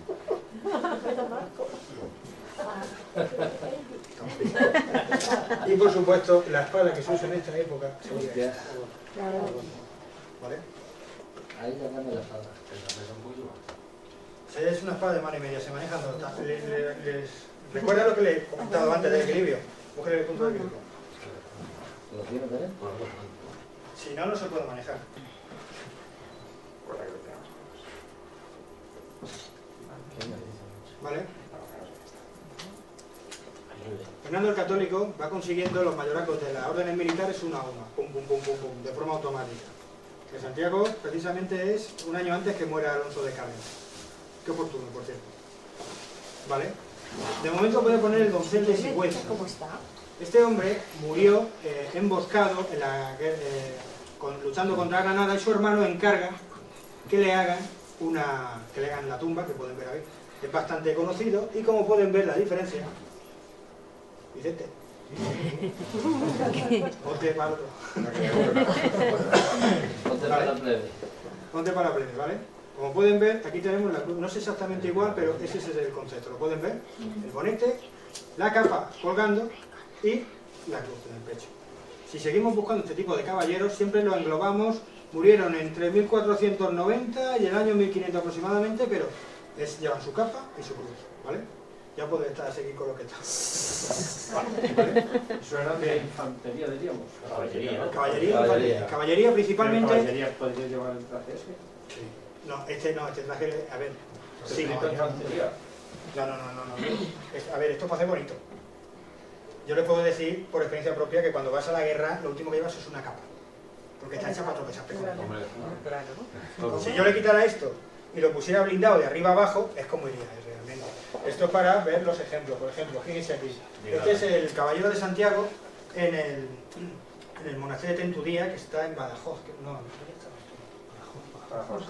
Y por supuesto, la espada que se usa en esta época sería esta. ¿Vale? Ahí ya dame la espada. Es una espada de mano y media, se manejan dos. Le, le, les... Recuerda lo que le he comentado antes del equilibrio. Búsquele el punto de equilibrio. ¿Lo tienes, Pérez? Si no, no se puede manejar. ¿Vale? Fernando el Católico va consiguiendo los mayoracos de las órdenes militares uno a uno, pum, pum, pum, pum, pum, de forma automática. Que Santiago precisamente es un año antes que muera Alonso de Cárdenas. Qué oportuno, por cierto. ¿Vale? De momento voy a poner el doncel de Sigüenza. ¿Cómo está? Este hombre murió eh, emboscado, en la, eh, con, luchando contra Granada, y su hermano encarga que le hagan una, que le hagan la tumba, que pueden ver ahí. Es bastante conocido, y como pueden ver la diferencia, Vicente, ponte para el otro. Ponte para la plebe. Ponte para la plebe, ¿vale? Como pueden ver, aquí tenemos la cruz, no es exactamente igual, pero ese es el concepto, ¿lo pueden ver? El bonete, la capa colgando y la cruz en el pecho. Si seguimos buscando este tipo de caballeros, siempre lo englobamos, murieron entre mil cuatrocientos noventa y el año mil quinientos aproximadamente, pero es, llevan su capa y su cruz, ¿vale? Ya puede estar a seguir con lo que está. ¿Vale? Eso era de infantería, diríamos. Caballería. Caballería, caballería, caballería principalmente... ¿Caballería podría llevar el traje ese? Sí. No, este no, este traje, a ver... Sí, ¿De infantería? No, no, no, no, no. Es- A ver, esto es para hacer bonito. Yo le puedo decir, por experiencia propia, que cuando vas a la guerra, lo último que llevas es una capa. Porque está hecha para tropezarte con ella. Si yo le quitara esto y lo pusiera blindado de arriba abajo, es como iría realmente. Esto es para ver los ejemplos. Por ejemplo, fíjense aquí. Este es el Caballero de Santiago en el, en el monasterio de Tentudía, que está en Badajoz. que- No, ¿dónde está? Badajoz.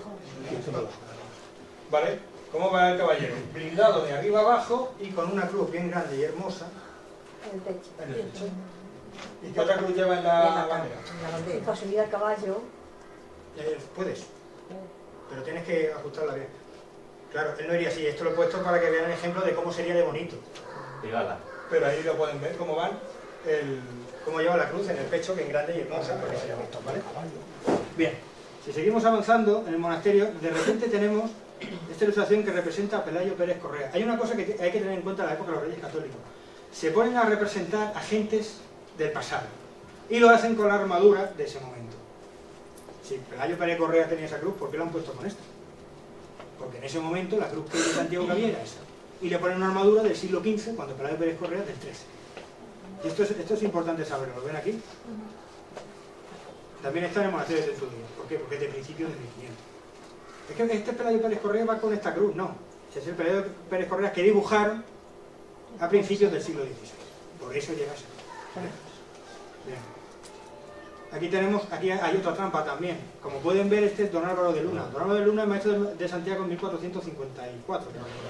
¿Vale? ¿Cómo va el caballero? Blindado de arriba abajo y con una cruz bien grande y hermosa En el techo. en el pecho. ¿Y qué otra cruz lleva en Y en la la bandera? Y para subir al caballo, Eh, puedes, pero tienes que ajustarla bien. Claro, él no iría así. Esto lo he puesto para que vean el ejemplo de cómo sería de bonito. Pegada. Pero ahí lo pueden ver cómo van, el, cómo lleva la cruz en el pecho, bien grande y hermosa, porque sería bonito, ¿vale? Bien, si seguimos avanzando en el monasterio, de repente tenemos esta ilustración que representa a Pelayo Pérez Correa. Hay una cosa que hay que tener en cuenta en la época de los Reyes Católicos. Se ponen a representar agentes del pasado y lo hacen con la armadura de ese momento. Si Pelayo Pérez Correa tenía esa cruz, ¿por qué lo han puesto con esta? Porque en ese momento la cruz que de Santiago que había era esta. Y le ponen una armadura del siglo quince, cuando Pelayo Pérez Correa es del trece. Y esto es, esto es importante saberlo, ¿lo ven aquí? También está en el monasterio de Tentudía. ¿Por qué? Porque es de principios de mil quinientos. Es que este Pelayo Pérez Correa va con esta cruz, no. Es el Pelayo Pérez Correa que dibujaron a principios del siglo dieciséis. Por eso llega a ser. ¿Vale? Bien. Aquí tenemos, aquí hay otra trampa también. Como pueden ver, este es Don Álvaro de Luna. Don Álvaro de Luna es maestro de Santiago en mil cuatrocientos cincuenta y cuatro.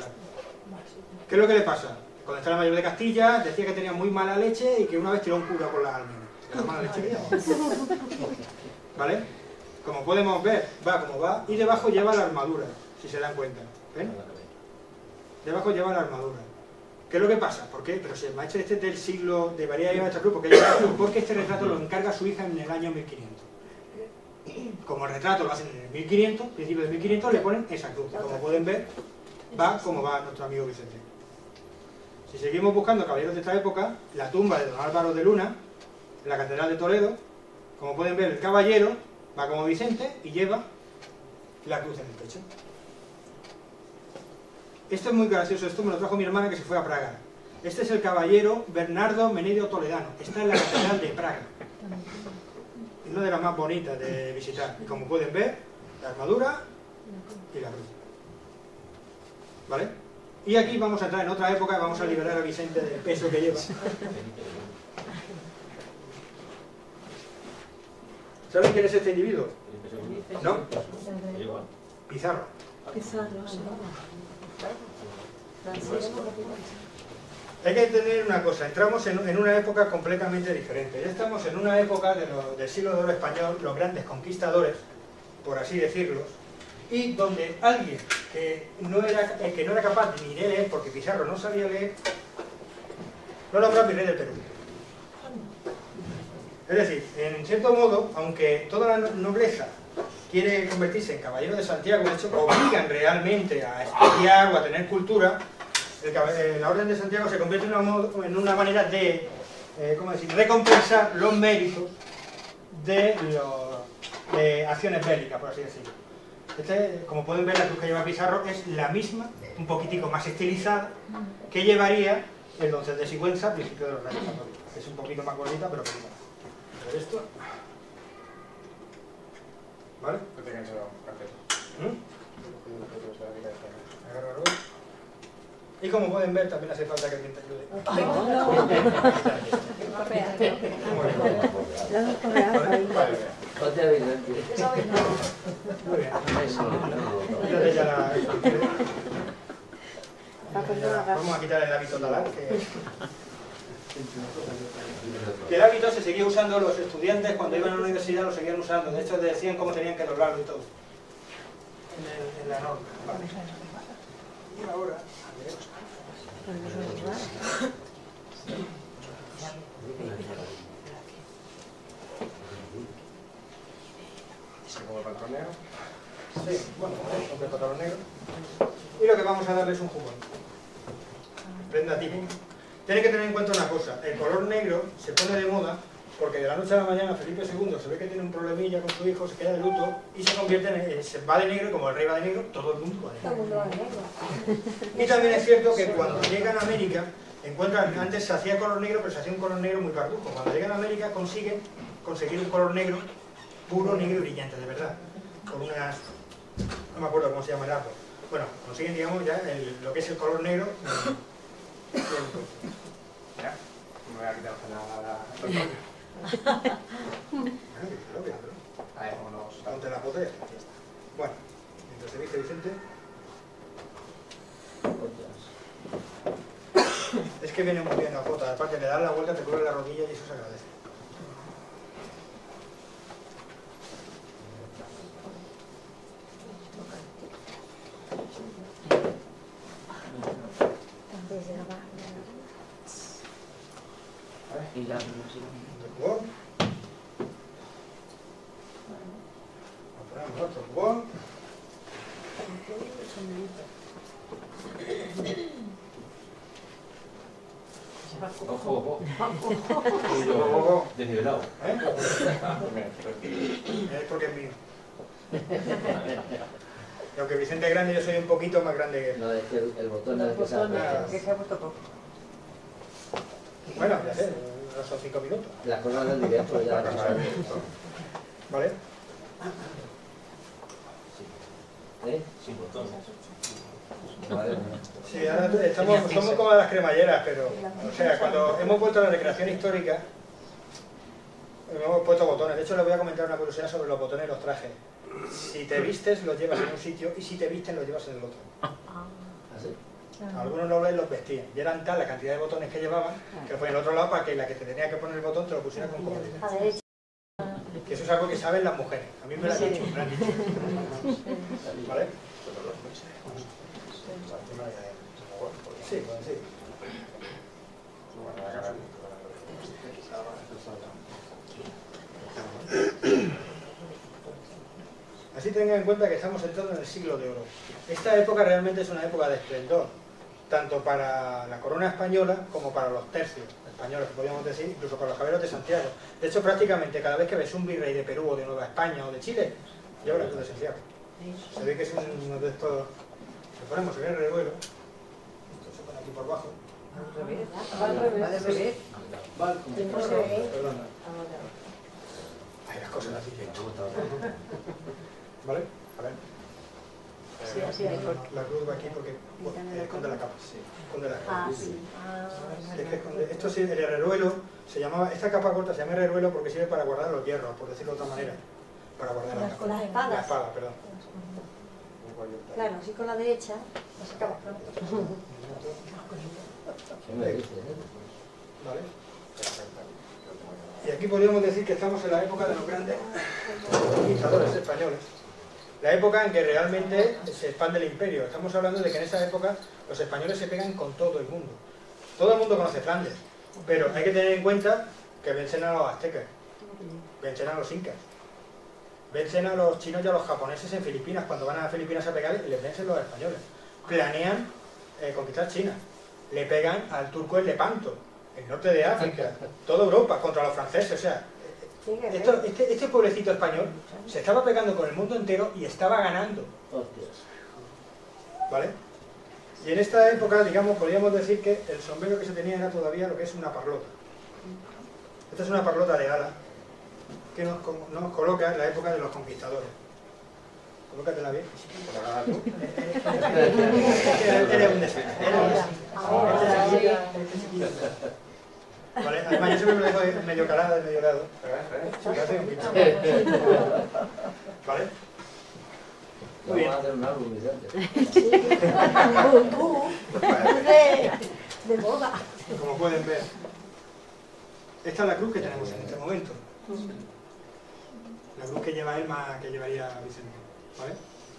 ¿Qué es lo que le pasa? Cuando está el mayor de Castilla, decía que tenía muy mala leche y que una vez tiró un cura por las almenas. de la mala leche que llevamos. ¿Vale? Como podemos ver, va como va, y debajo lleva la armadura, si se dan cuenta. ¿Ven? Debajo lleva la armadura. ¿Qué es lo que pasa? ¿Por qué? Pero si el maestro este es del siglo, debería llevar esta cruz, porque, porque este retrato lo encarga su hija en el año mil quinientos. Como el retrato lo hacen en el mil quinientos, principio de mil quinientos, le ponen esa cruz. Y como pueden ver, va como va nuestro amigo Vicente. Si seguimos buscando caballeros de esta época, la tumba de don Álvaro de Luna, en la Catedral de Toledo, como pueden ver, el caballero va como Vicente y lleva la cruz en el pecho. Esto es muy gracioso, esto me lo trajo mi hermana que se fue a Praga. Este es el caballero Bernardo Menedio Toledano, está en la Catedral de Praga. Es una de las más bonitas de visitar. Y como pueden ver, la armadura y la cruz. ¿Vale? Y aquí vamos a entrar en otra época, vamos a liberar a Vicente del peso que lleva. ¿Saben quién es este individuo? ¿No? Pizarro. Pizarro, sí. Hay que entender una cosa, entramos en, en una época completamente diferente. Ya estamos en una época de lo, del siglo de oro español, los grandes conquistadores, por así decirlo, y donde alguien que no era, eh, que no era capaz ni de leer, porque Pizarro no sabía leer, lo nombró virrey del Perú. Es decir, en cierto modo, aunque toda la nobleza quiere convertirse en caballero de Santiago, de hecho obligan realmente a estudiar o a tener cultura, el, la Orden de Santiago se convierte en una, en una manera de, eh, ¿cómo decir?, recompensar los méritos de, lo, de acciones bélicas, por así decirlo. Este, como pueden ver, la cruz que lleva Pizarro es la misma, un poquitico más estilizada, que llevaría el Doncel de Sigüenza al principio de los Reyes Católicos. Es un poquito más gordita, pero poquito más. Pero esto... ¿Vale? ¿Mm? Agárralo. Y como pueden ver, también hace falta que alguien te ayude. Muy bien. Quítate ya la... Ya, vamos a quitar el hábito talar. Que... que el hábito se seguía usando los estudiantes cuando iban a la universidad, lo seguían usando. De hecho, decían cómo tenían que doblarlo y todo. En, el, en la norma. Vale. Y ahora... ¿Como el patrón negro? Sí, bueno, con el pantalón negro. Y lo que vamos a darle es un jubón. Prenda típica. Tienen que tener en cuenta una cosa, el color negro se pone de moda porque de la noche a la mañana Felipe segundo se ve que tiene un problemilla con su hijo, se queda de luto y se convierte en, se va de negro, y como el rey va de negro, todo el mundo va de negro. Todo el mundo va de negro. Y también es cierto que cuando llegan a América, encuentran, antes se hacía color negro, pero se hacía un color negro muy cardujo. Cuando llegan a América consiguen conseguir un color negro, puro, negro y brillante, de verdad. Con unas, no me acuerdo cómo se llama el árbol. Bueno, consiguen, digamos, ya el, lo que es el color negro. Ya, me voy a quitar la... A ver, vámonos. Ponte la foto y ya está. Bueno, mientras se viste Vicente. Es que viene muy bien la foto, aparte le das la vuelta, te cubre la rodilla y eso se agradece. Y la Jugón. Ponemos otro jugón. Ojo, ojo. Ojo. Desnivelado. ¿Eh? Es porque es mío. Y aunque Vicente es grande, yo soy un poquito más grande que él. No, es que el, el botón es el que se ha que se ha puesto poco. Bueno, ya sé, no son cinco minutos. Las cosas del directo ya las cosas. ¿Vale? ¿Eh? Sin botón. Vale. Sí, ahora estamos, somos como las cremalleras, pero, o sea, cuando hemos vuelto a la recreación histórica, hemos puesto botones. De hecho, les voy a comentar una curiosidad sobre los botones de los trajes. Si te vistes, los llevas en un sitio, y si te visten, los llevas en el otro. ¿Ah, sí? Algunos nobles los vestían. Y eran tal la cantidad de botones que llevaban que fue en el otro lado para que la que te tenía que poner el botón te lo pusiera con comodidad. A derecha. Que eso es algo que saben las mujeres. A mí me lo han dicho, me lo han dicho. ¿Vale? Sí, bueno, sí. Así tengan en cuenta que estamos entrando en el siglo de oro. Esta época realmente es una época de esplendor, tanto para la corona española como para los tercios españoles, que podríamos decir, incluso para los caballeros de Santiago. De hecho, prácticamente cada vez que ves un virrey de Perú o de Nueva España o de Chile, lleva la cruz de Santiago. Se ve que es uno de estos... Si ponemos el revuelo, esto se pone aquí por abajo. Al revés. Al revés. Perdón. Hay las cosas así que ¿vale? A ver. Sí, así hay. La cruz va aquí porque bueno, esconde la capa. Sí, esconde la capa. Ah, sí. Ah, Es que esconde- esto sí, el herreruelo se llamaba, esta capa corta se llama herreruelo porque sirve para guardar los hierros, por decirlo de otra manera. Para guardar Las- las, con las espadas. La espada, perdón. Claro, así con la derecha, la sacamos pronto. ¿Qué me dices, eh? ¿Vale? Y aquí podríamos decir que estamos en la época de los grandes conquistadores españoles. La época en que realmente se expande el imperio. Estamos hablando de que en esa época los españoles se pegan con todo el mundo. Todo el mundo conoce Flandes, pero hay que tener en cuenta que vencen a los aztecas, vencen a los incas, vencen a los chinos y a los japoneses en Filipinas. Cuando van a Filipinas a pegar, les vencen los españoles. Planean eh, conquistar China. Le pegan al turco en Lepanto, el norte de África, toda Europa, contra los franceses. O sea, esto, este, este pueblecito español se estaba pegando con el mundo entero y estaba ganando. Hostias. ¿Vale? Y en esta época, digamos, podríamos decir que el sombrero que se tenía era todavía lo que es una parlota. Esta es una parlota de ala que nos, nos coloca en la época de los conquistadores. Colócatela bien. Eres un desastre. Vale, además yo siempre me dejo de medio calada, de medio lado. Me hace un pincho. ¿Vale? Muy bien. Vamos a hacer un álbum, Vicente. De boda. Como pueden ver, esta es la cruz que tenemos en este momento. La cruz que lleva Elma, que llevaría Vicente. ¿Vale?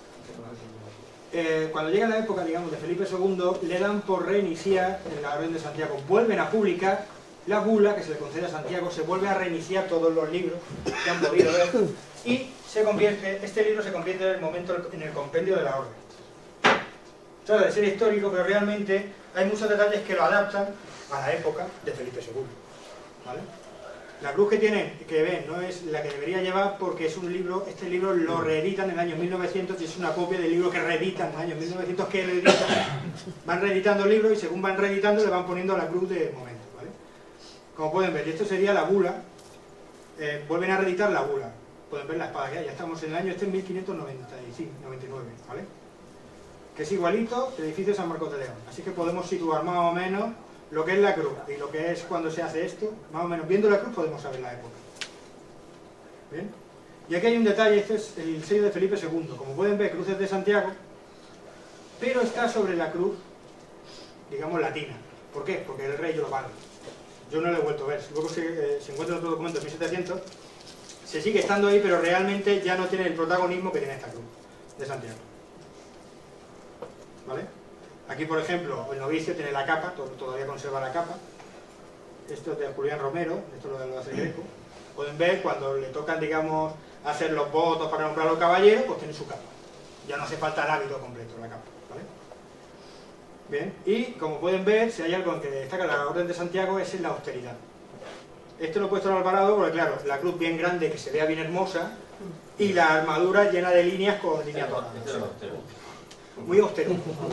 Eh, cuando llega la época, digamos, de Felipe segundo, le dan por reiniciar en la Orden de Santiago. Vuelven a publicar la bula que se le concede a Santiago, se vuelve a reiniciar todos los libros que han podido ver y se convierte, este libro se convierte en el momento en el compendio de la Orden. Trata de ser histórico, pero realmente hay muchos detalles que lo adaptan a la época de Felipe segundo. ¿Vale? La cruz que tienen, que ven, no es la que debería llevar porque es un libro, este libro lo reeditan en el año mil novecientos y es una copia del libro que reeditan en el año mil novecientos que reeditan. Van reeditando el libro y según van reeditando le van poniendo la cruz de momento, ¿vale? Como pueden ver, y esto sería la bula, eh, vuelven a reeditar la bula. Pueden ver la espada que hay, ya estamos en el año este en mil quinientos noventa y nueve, ¿vale? Que es igualito el edificio de San Marcos de León. Así que podemos situar más o menos lo que es la cruz y lo que es cuando se hace esto, más o menos viendo la cruz podemos saber la época. ¿Bien? Y aquí hay un detalle, este es el sello de Felipe segundo. Como pueden ver, cruces de Santiago, pero está sobre la cruz, digamos, latina. ¿Por qué? Porque el rey yo lo vale. Yo no lo he vuelto a ver. Luego se, eh, se encuentra en otro documento de mil setecientos, se sigue estando ahí, pero realmente ya no tiene el protagonismo que tiene esta cruz de Santiago. ¿Vale? Aquí, por ejemplo, el novicio tiene la capa, todavía conserva la capa. Esto es de Julián Romero, esto es lo de hace Greco. Pueden ver cuando le tocan, digamos, hacer los votos para nombrar a los caballeros, pues tiene su capa. Ya no hace falta el hábito completo, la capa. ¿Vale? Bien, y como pueden ver, si hay algo en que destaca la Orden de Santiago es en la austeridad. Esto lo he puesto en Alvarado porque, claro, la cruz bien grande, que se vea bien hermosa, y la armadura llena de líneas con líneas doradas. Muy austero.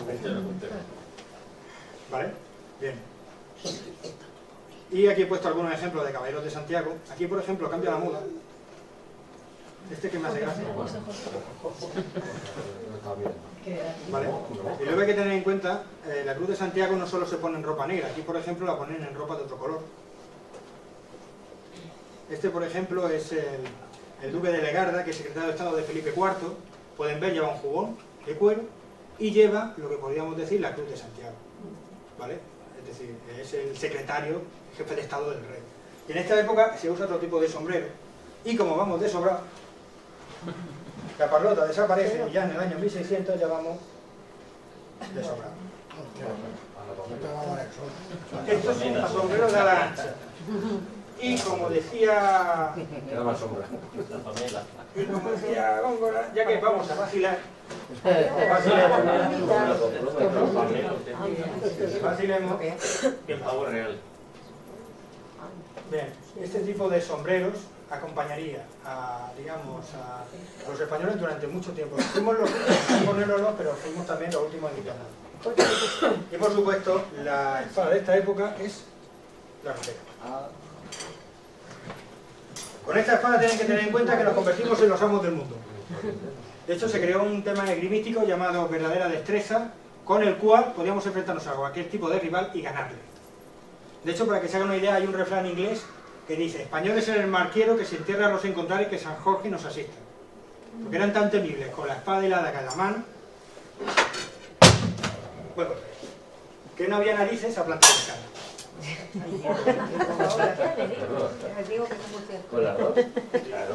¿Vale? Bien. Y aquí he puesto algunos ejemplos de caballeros de Santiago. Aquí, por ejemplo, cambia la moda. Este que me hace gracia. ¿Vale? Y luego hay que tener en cuenta, eh, la cruz de Santiago no solo se pone en ropa negra. Aquí, por ejemplo, la ponen en ropa de otro color. Este, por ejemplo, es el, el duque de Legarda, que es secretario de Estado de Felipe cuarto. Pueden ver, lleva un jubón de cuero y lleva lo que podríamos decir la Cruz de Santiago, ¿vale? Es decir, es el secretario, jefe de Estado del rey. Y en esta época se usa otro tipo de sombrero, y como vamos de sobrado, la parlota desaparece y ya en el año mil seiscientos ya vamos de sobrado. Estos son los sombreros de ala ancha. Y como decía... Queda más sombra. Y como decía Góngora, ya que vamos a vacilar, vacilemos, En pavo real. bien, este tipo de sombreros acompañaría a, digamos, a, a los españoles durante mucho tiempo. Fuimos los últimos en ponérnoslos, pero fuimos también los últimos en quitarnos. Y por supuesto, la espada de esta época es la rotera. Con esta espada tienen que tener en cuenta que nos convertimos en los amos del mundo. De hecho, se creó un tema esgrimístico llamado verdadera destreza, con el cual podíamos enfrentarnos a cualquier tipo de rival y ganarle. De hecho, para que se hagan una idea, hay un refrán inglés que dice: español es el marquiero que se entierra a los encontrar y que San Jorge nos asista. Porque eran tan temibles con la espada y la daga en la mano, bueno, que no había narices a plantar de cara. Con las dos. Claro.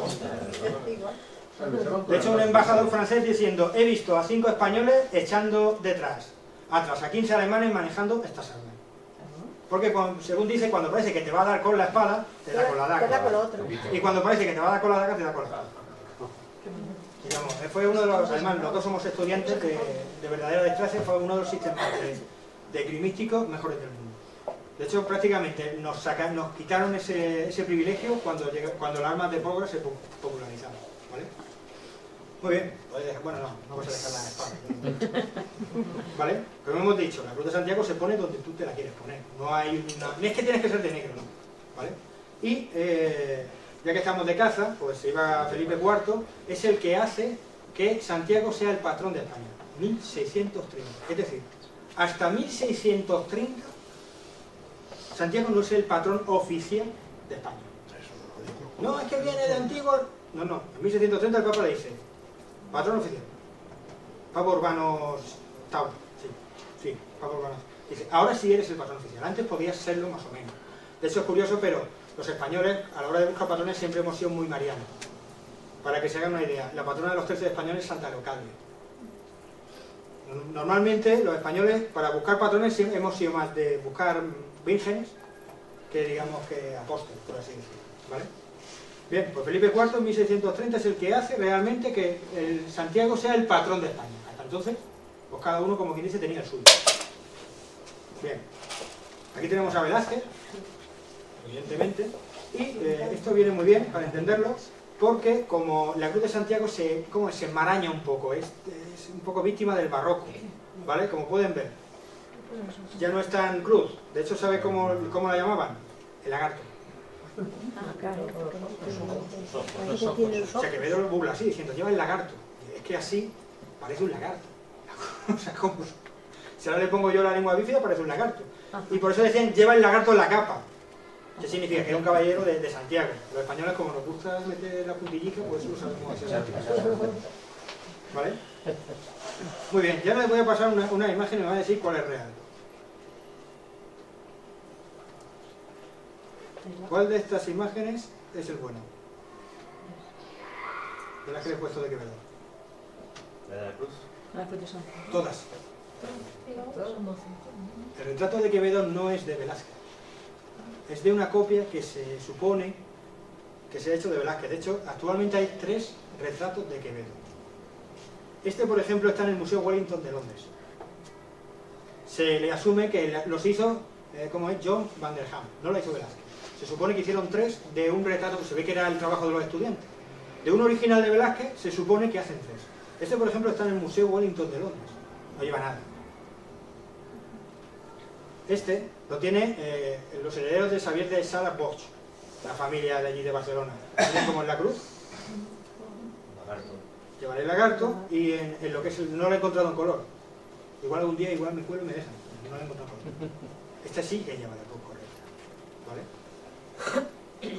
De hecho, un embajador francés diciendo: he visto a cinco españoles echando detrás, atrás a quince alemanes manejando estas armas. Porque cuando, según dice, cuando parece que te va a dar con la espada, te da con la daga. Te da con lo otro. Y cuando parece que te va a dar con la daga, te da con la espada. Digamos, fue uno de los, además, nosotros somos estudiantes de, de verdadera destreza, fue uno de los sistemas de, de esgrimísticos mejores del mundo. De hecho, prácticamente nos, sacan, nos quitaron ese, ese privilegio cuando, llega, cuando las armas de pólvora se popularizaron, ¿vale? Muy bien, bueno, no, no vas a dejar la espada, ¿vale? Como hemos dicho, la Cruz de Santiago se pone donde tú te la quieres poner, no hay una... ni es que tienes que ser de negro, ¿no? ¿Vale? Y, eh, ya que estamos de caza, pues se iba Felipe cuarto, es el que hace que Santiago sea el patrón de España, mil seiscientos treinta, es decir, hasta mil seiscientos treinta Santiago no es el patrón oficial de España. No, es que viene de antiguo... No, no, en mil seiscientos treinta el Papa le dice: patrón oficial. Papa Urbanos Tauro. Sí, sí, Papa Urbanos. Dice: ahora sí eres el patrón oficial. Antes podías serlo más o menos. De hecho es curioso, pero los españoles, a la hora de buscar patrones, siempre hemos sido muy marianos. Para que se hagan una idea, la patrona de los tercios españoles es Santa Leocadia. Normalmente los españoles, para buscar patrones, hemos sido más de buscar vírgenes que, digamos, que apóstoles, por así decirlo, ¿vale? Bien, pues Felipe cuarto en mil seiscientos treinta es el que hace realmente que el Santiago sea el patrón de España. Hasta entonces, pues cada uno, como quien dice, tenía el suyo. Bien, aquí tenemos a Velázquez, evidentemente, y eh, esto viene muy bien para entenderlo, porque como la Cruz de Santiago se, como se enmaraña un poco, es, es un poco víctima del barroco, ¿vale? Como pueden ver, ya no es tan cruz. De hecho, ¿sabe cómo, cómo la llamaban? El lagarto. Ah, claro. O sea, que Quevedo lo burla así, diciendo: lleva el lagarto. Es que así parece un lagarto. O sea, ¿cómo? Si ahora le pongo yo la lengua bífida, parece un lagarto. Y por eso decían: lleva el lagarto en la capa. ¿Qué significa? Que era un caballero de, de Santiago. Los españoles, como nos gusta meter la puntillica, pues lo sabemos hacer. ¿Vale? Muy bien, ya les voy a pasar una, una imagen y me va a decir cuál es real. ¿Cuál de estas imágenes es el bueno? De las que le he puesto de Quevedo. ¿La de la cruz? Todas. El retrato de Quevedo no es de Velázquez. Es de una copia que se supone que se ha hecho de Velázquez. De hecho, actualmente hay tres retratos de Quevedo. Este, por ejemplo, está en el Museo Wellington de Londres. Se le asume que los hizo, eh, como es, John Van der Ham. No lo hizo Velázquez. Se supone que hicieron tres de un retrato que se ve que era el trabajo de los estudiantes. De un original de Velázquez se supone que hacen tres. Este, por ejemplo, está en el Museo Wellington de Londres. No lleva nada. Este lo tiene eh, los herederos de Xavier de Sala Bosch, la familia de allí de Barcelona. ¿Ven cómo es la cruz? Lagarto. Llevaré el lagarto y en, en lo que es el, no lo he encontrado en color. Igual algún día igual me cuelo y me dejan. No lo he encontrado en color. Esta sí que lleva la cruz correcta. ¿Vale?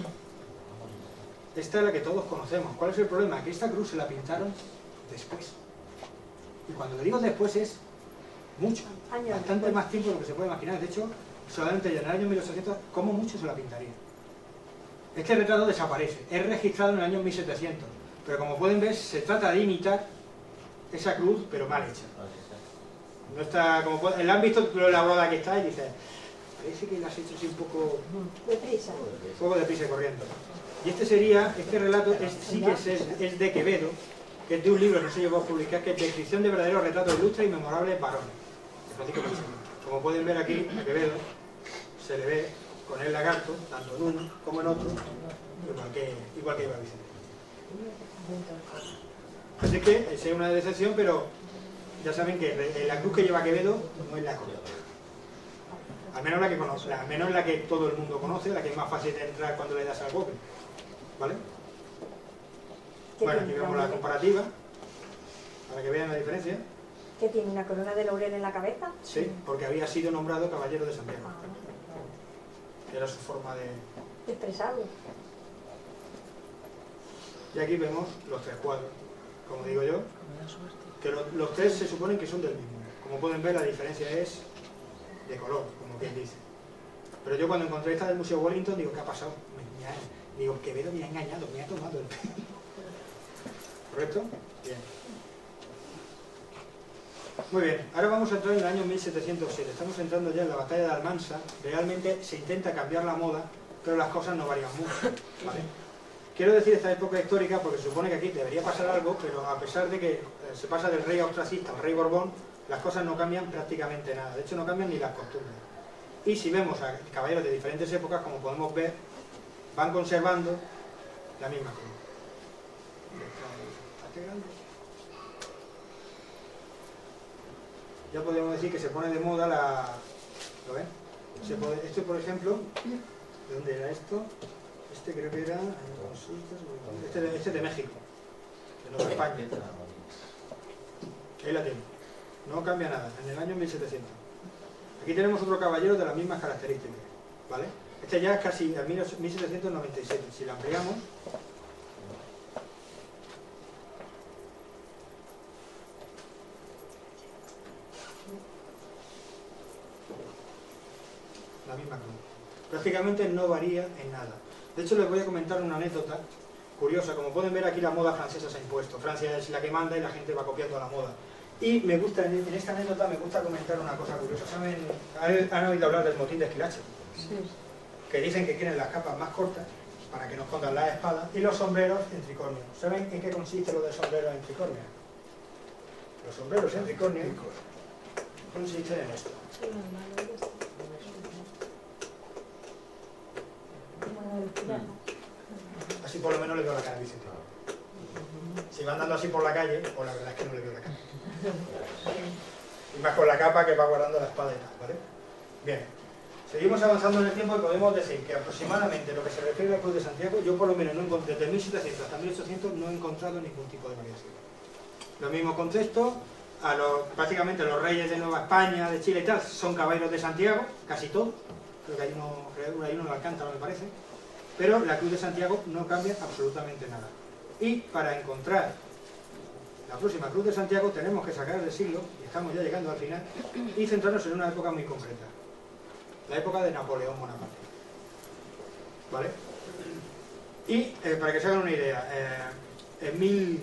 Esta es la que todos conocemos. ¿Cuál es el problema? Que esta cruz se la pintaron después. Y cuando le digo después es mucho, Años bastante después. más tiempo de lo que se puede imaginar. De hecho, solamente ya en el año mil ochocientos, como mucho se la pintaría. Este retrato desaparece, es registrado en el año mil setecientos, pero como pueden ver, se trata de imitar esa cruz, pero mal hecha. No está, como pueden, la han visto lo elaborada que está y dice, parece que la has hecho así un poco, Deprisa. un poco deprisa y corriendo. Y este sería, este relato es, sí que es, es de Quevedo, que es de un libro que no se llegó a publicar, que es Descripción de verdaderos retratos ilustres y memorables varones, de Francisco Pizarro. Como pueden ver aquí, a Quevedo se le ve con el lagarto, tanto en uno como en otro, igual que, igual que Iván Vicente. Así que es una decepción, pero ya saben que la cruz que lleva Quevedo no es la correcta. Al menos la que conoce, al menos la que todo el mundo conoce, la que es más fácil de entrar cuando le das al golpe. ¿Vale? Bueno, aquí vemos la comparativa, para que vean la diferencia. ¿Que tiene una corona de laurel en la cabeza? Sí, porque había sido nombrado caballero de Santiago. Era su forma de... De expresarlo. Y aquí vemos los tres cuadros, como digo yo, que los, los tres se suponen que son del mismo. Como pueden ver, la diferencia es de color, como quien dice. Pero yo cuando encontré esta del Museo Wellington, digo, ¿qué ha pasado? Me, me ha, digo, Quevedo me ha engañado, me ha tomado el pelo. ¿Correcto? Bien. Muy bien, ahora vamos a entrar en el año mil setecientos siete. Estamos entrando ya en la batalla de Almansa. Realmente se intenta cambiar la moda, pero las cosas no varían mucho, ¿vale? Quiero decir esta época histórica porque se supone que aquí debería pasar algo, pero a pesar de que eh, se pasa del rey austracista al rey Borbón, las cosas no cambian prácticamente nada. De hecho, no cambian ni las costumbres. Y si vemos a caballeros de diferentes épocas, como podemos ver, van conservando la misma cruz. Ya podemos decir que se pone de moda la... ¿Lo ven? Se puede, este, por ejemplo, ¿de dónde era esto? Este creo que era... Este de, este de México, de Nueva España. Ahí la tengo. No cambia nada, en el año mil setecientos. Aquí tenemos otro caballero de las mismas características, ¿vale? Este ya es casi en mil setecientos noventa y siete. Si la ampliamos... la misma cruz. Prácticamente no varía en nada. De hecho, les voy a comentar una anécdota curiosa. Como pueden ver, aquí la moda francesa se ha impuesto. Francia es la que manda y la gente va copiando la moda. Y me gusta, en esta anécdota me gusta comentar una cosa curiosa. ¿Saben? ¿Han oído hablar del motín de Esquilache? Sí. Que dicen que quieren las capas más cortas para que no escondan las espadas y los sombreros en tricornio. ¿Saben en qué consiste lo de sombreros en tricornio? Los sombreros en tricornio consisten en esto. Así por lo menos le veo la cara a Vicente. Si va andando así por la calle, pues la verdad es que no le veo la cara. Y más con la capa que va guardando la espada y tal, ¿vale? Bien. Seguimos avanzando en el tiempo y podemos decir que aproximadamente lo que se refiere a la Cruz de Santiago, yo por lo menos no encontré, desde mil setecientos hasta mil ochocientos no he encontrado ningún tipo de variación. Lo mismo contexto, a los, prácticamente los reyes de Nueva España, de Chile y tal, son caballeros de Santiago, casi todos. Creo que hay uno, hay uno en Alcántara, me parece. Pero la Cruz de Santiago no cambia absolutamente nada. Y para encontrar la próxima Cruz de Santiago tenemos que sacar el siglo, y estamos ya llegando al final, y centrarnos en una época muy concreta. La época de Napoleón Bonaparte. ¿Vale? Y eh, para que se hagan una idea, eh, en mil...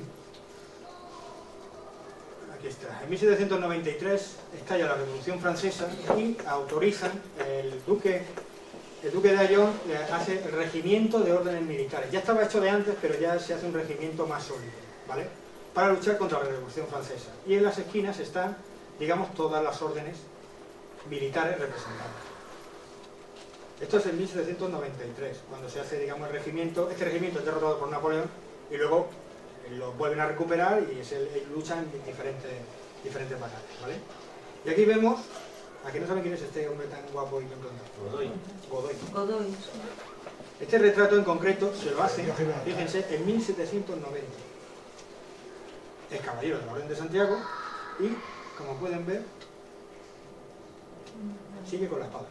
Aquí está. En mil setecientos noventa y tres estalla la Revolución Francesa y autorizan el duque... El duque de Ayllón hace el regimiento de órdenes militares. Ya estaba hecho de antes, pero ya se hace un regimiento más sólido, ¿vale? Para luchar contra la Revolución Francesa. Y en las esquinas están, digamos, todas las órdenes militares representadas. Esto es en mil setecientos noventa y tres, cuando se hace, digamos, el regimiento. Este regimiento es derrotado por Napoleón y luego lo vuelven a recuperar y es el, el, luchan en diferentes, diferentes batallas, ¿vale? Y aquí vemos... Aquí no saben quién es este hombre tan guapo y tan plantado. Godoy. Godoy. Godoy. Este retrato en concreto se lo hace, fíjense, en mil setecientos noventa. El caballero de la Orden de Santiago y, como pueden ver, sigue con la espada.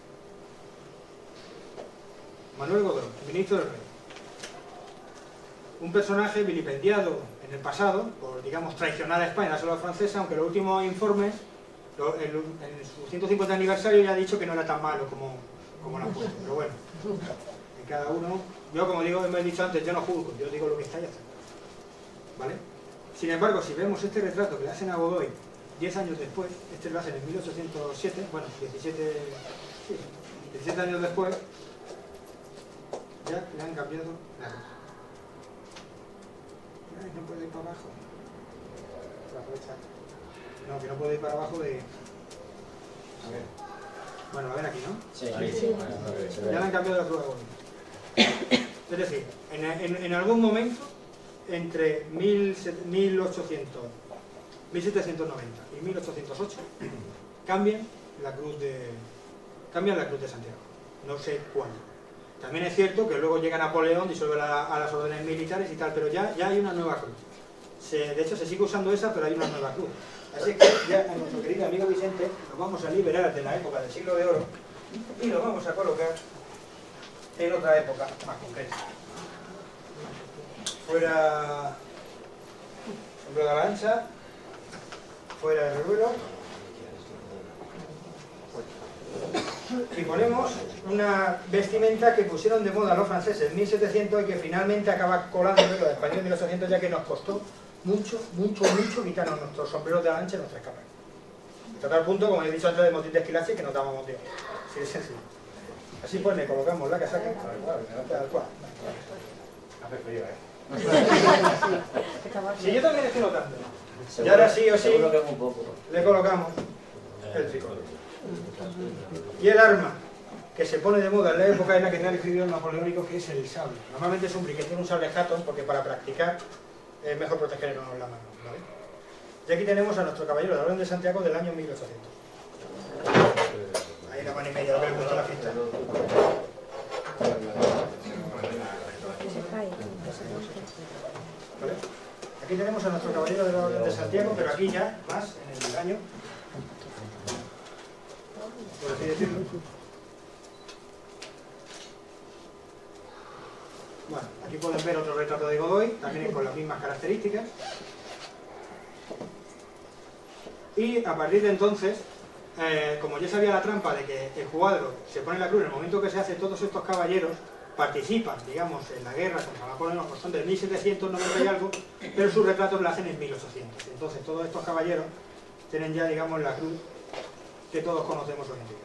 Manuel Godoy, ministro del rey. un personaje vilipendiado en el pasado por, digamos, traicionar a España en la sola francesa, aunque los últimos informes, lo, en, en su ciento cincuenta aniversario ya ha dicho que no era tan malo como, como lo han puesto, pero bueno, en cada uno, yo como digo, me he dicho antes, yo no juzgo, yo digo lo que está y ya está, ¿vale? Sin embargo, si vemos este retrato que le hacen a Godoy diez años después, este lo hacen en mil ochocientos siete, bueno, diecisiete, sí, diecisiete años después, ya le han cambiado la ropa. Ay, no puedo ir para abajo. La flecha. No, que no puedo ir para abajo de... A ver. Bueno, a ver aquí, ¿no? Sí, Sí. Ya le han cambiado la prueba de Godoy. Es decir, en, en, en algún momento, entre mil ochocientos, mil setecientos noventa y mil ochocientos ocho, cambian la cruz de, cambian la cruz de Santiago. No sé cuándo. También es cierto que luego llega Napoleón, disuelve la, a las órdenes militares y tal, pero ya, ya hay una nueva cruz. Se, de hecho, se sigue usando esa, pero hay una nueva cruz. Así que ya a nuestro querido amigo Vicente lo vamos a liberar de la época del siglo de oro y lo vamos a colocar en otra época más concreta. Fuera sombrero de la ancha, fuera el ruelo, y ponemos una vestimenta que pusieron de moda los franceses en mil setecientos y que finalmente acaba colando en los españoles en mil ochocientos, ya que nos costó mucho, mucho, mucho quitarnos nuestros sombreros de la ancha y nuestras capas. Hasta tal punto, como he dicho antes, de motín de esquilache, que nos dábamos de así de sencillo. Así pues le colocamos la casaca, tal cual. Hace frío, ¿eh? Si yo también estoy notando. Y ahora sí o sí le colocamos el tricolor. Y el arma que se pone de moda en la época en la que tenía el escribió el napoleónico, que es el sable. Normalmente es un briquete, un sable Hatton, porque para practicar es mejor protegernos la mano, ¿vale? Y aquí tenemos a nuestro caballero de la Orden de Santiago del año mil ochocientos. Ahí la mano y media, lo que le gustó la fiesta. ¿Vale? Aquí tenemos a nuestro caballero de la Orden de Santiago, pero aquí ya, más, en el año, por así decirlo. Bueno, aquí pueden ver otro retrato de Godoy, también con las mismas características. Y a partir de entonces, eh, como ya sabía la trampa de que el cuadro se pone en la cruz en el momento que se hace, todos estos caballeros participan, digamos, en la guerra contra Napoleón, pues son de mil setecientos noventa y algo, pero sus retratos lo hacen en mil ochocientos. Entonces todos estos caballeros tienen ya, digamos, la cruz que todos conocemos hoy en día.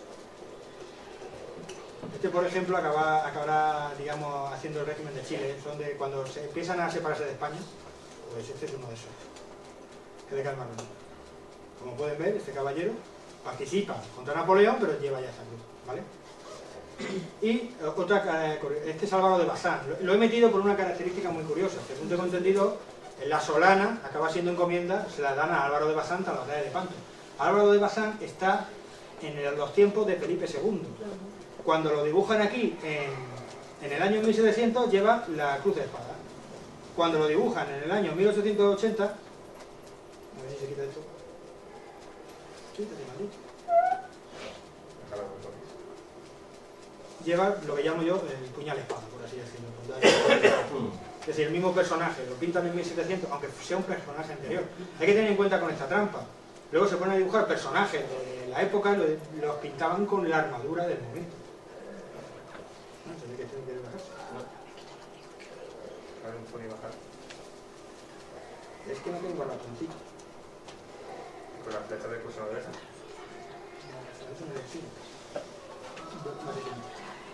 Este, por ejemplo, acaba, acabará, digamos, haciendo el régimen de Chile. Son de cuando se empiezan a separarse de España, pues este es uno de esos, que de Calmarón. Como pueden ver, este caballero participa contra Napoleón, pero lleva ya esta cruz, ¿vale? Y otra, este es Álvaro de Bazán. Lo he metido por una característica muy curiosa. Según tengo entendido, la solana acaba siendo encomienda, se la dan a Álvaro de Bazán tras la batalla de Lepanto. Álvaro de Bazán está en los tiempos de Felipe segundo. Cuando lo dibujan aquí, en, en el año mil setecientos, lleva la cruz de espada. Cuando lo dibujan en el año mil ochocientos ochenta, a ver si se quita esto. Quítate, maldito. Lleva lo que llamo yo el puñal espada, por así decirlo. Es decir, el mismo personaje, lo pintan en mil setecientos, aunque sea un personaje anterior. Hay que tener en cuenta con esta trampa. Luego se ponen a dibujar personajes de la época, los pintaban con la armadura del momento. No, se ve que tienen que bajarse. A ver, un pony bajar. Es que no tengo ratoncito. Con la flecha de curso no deja. Eso me decía. Vale, bien.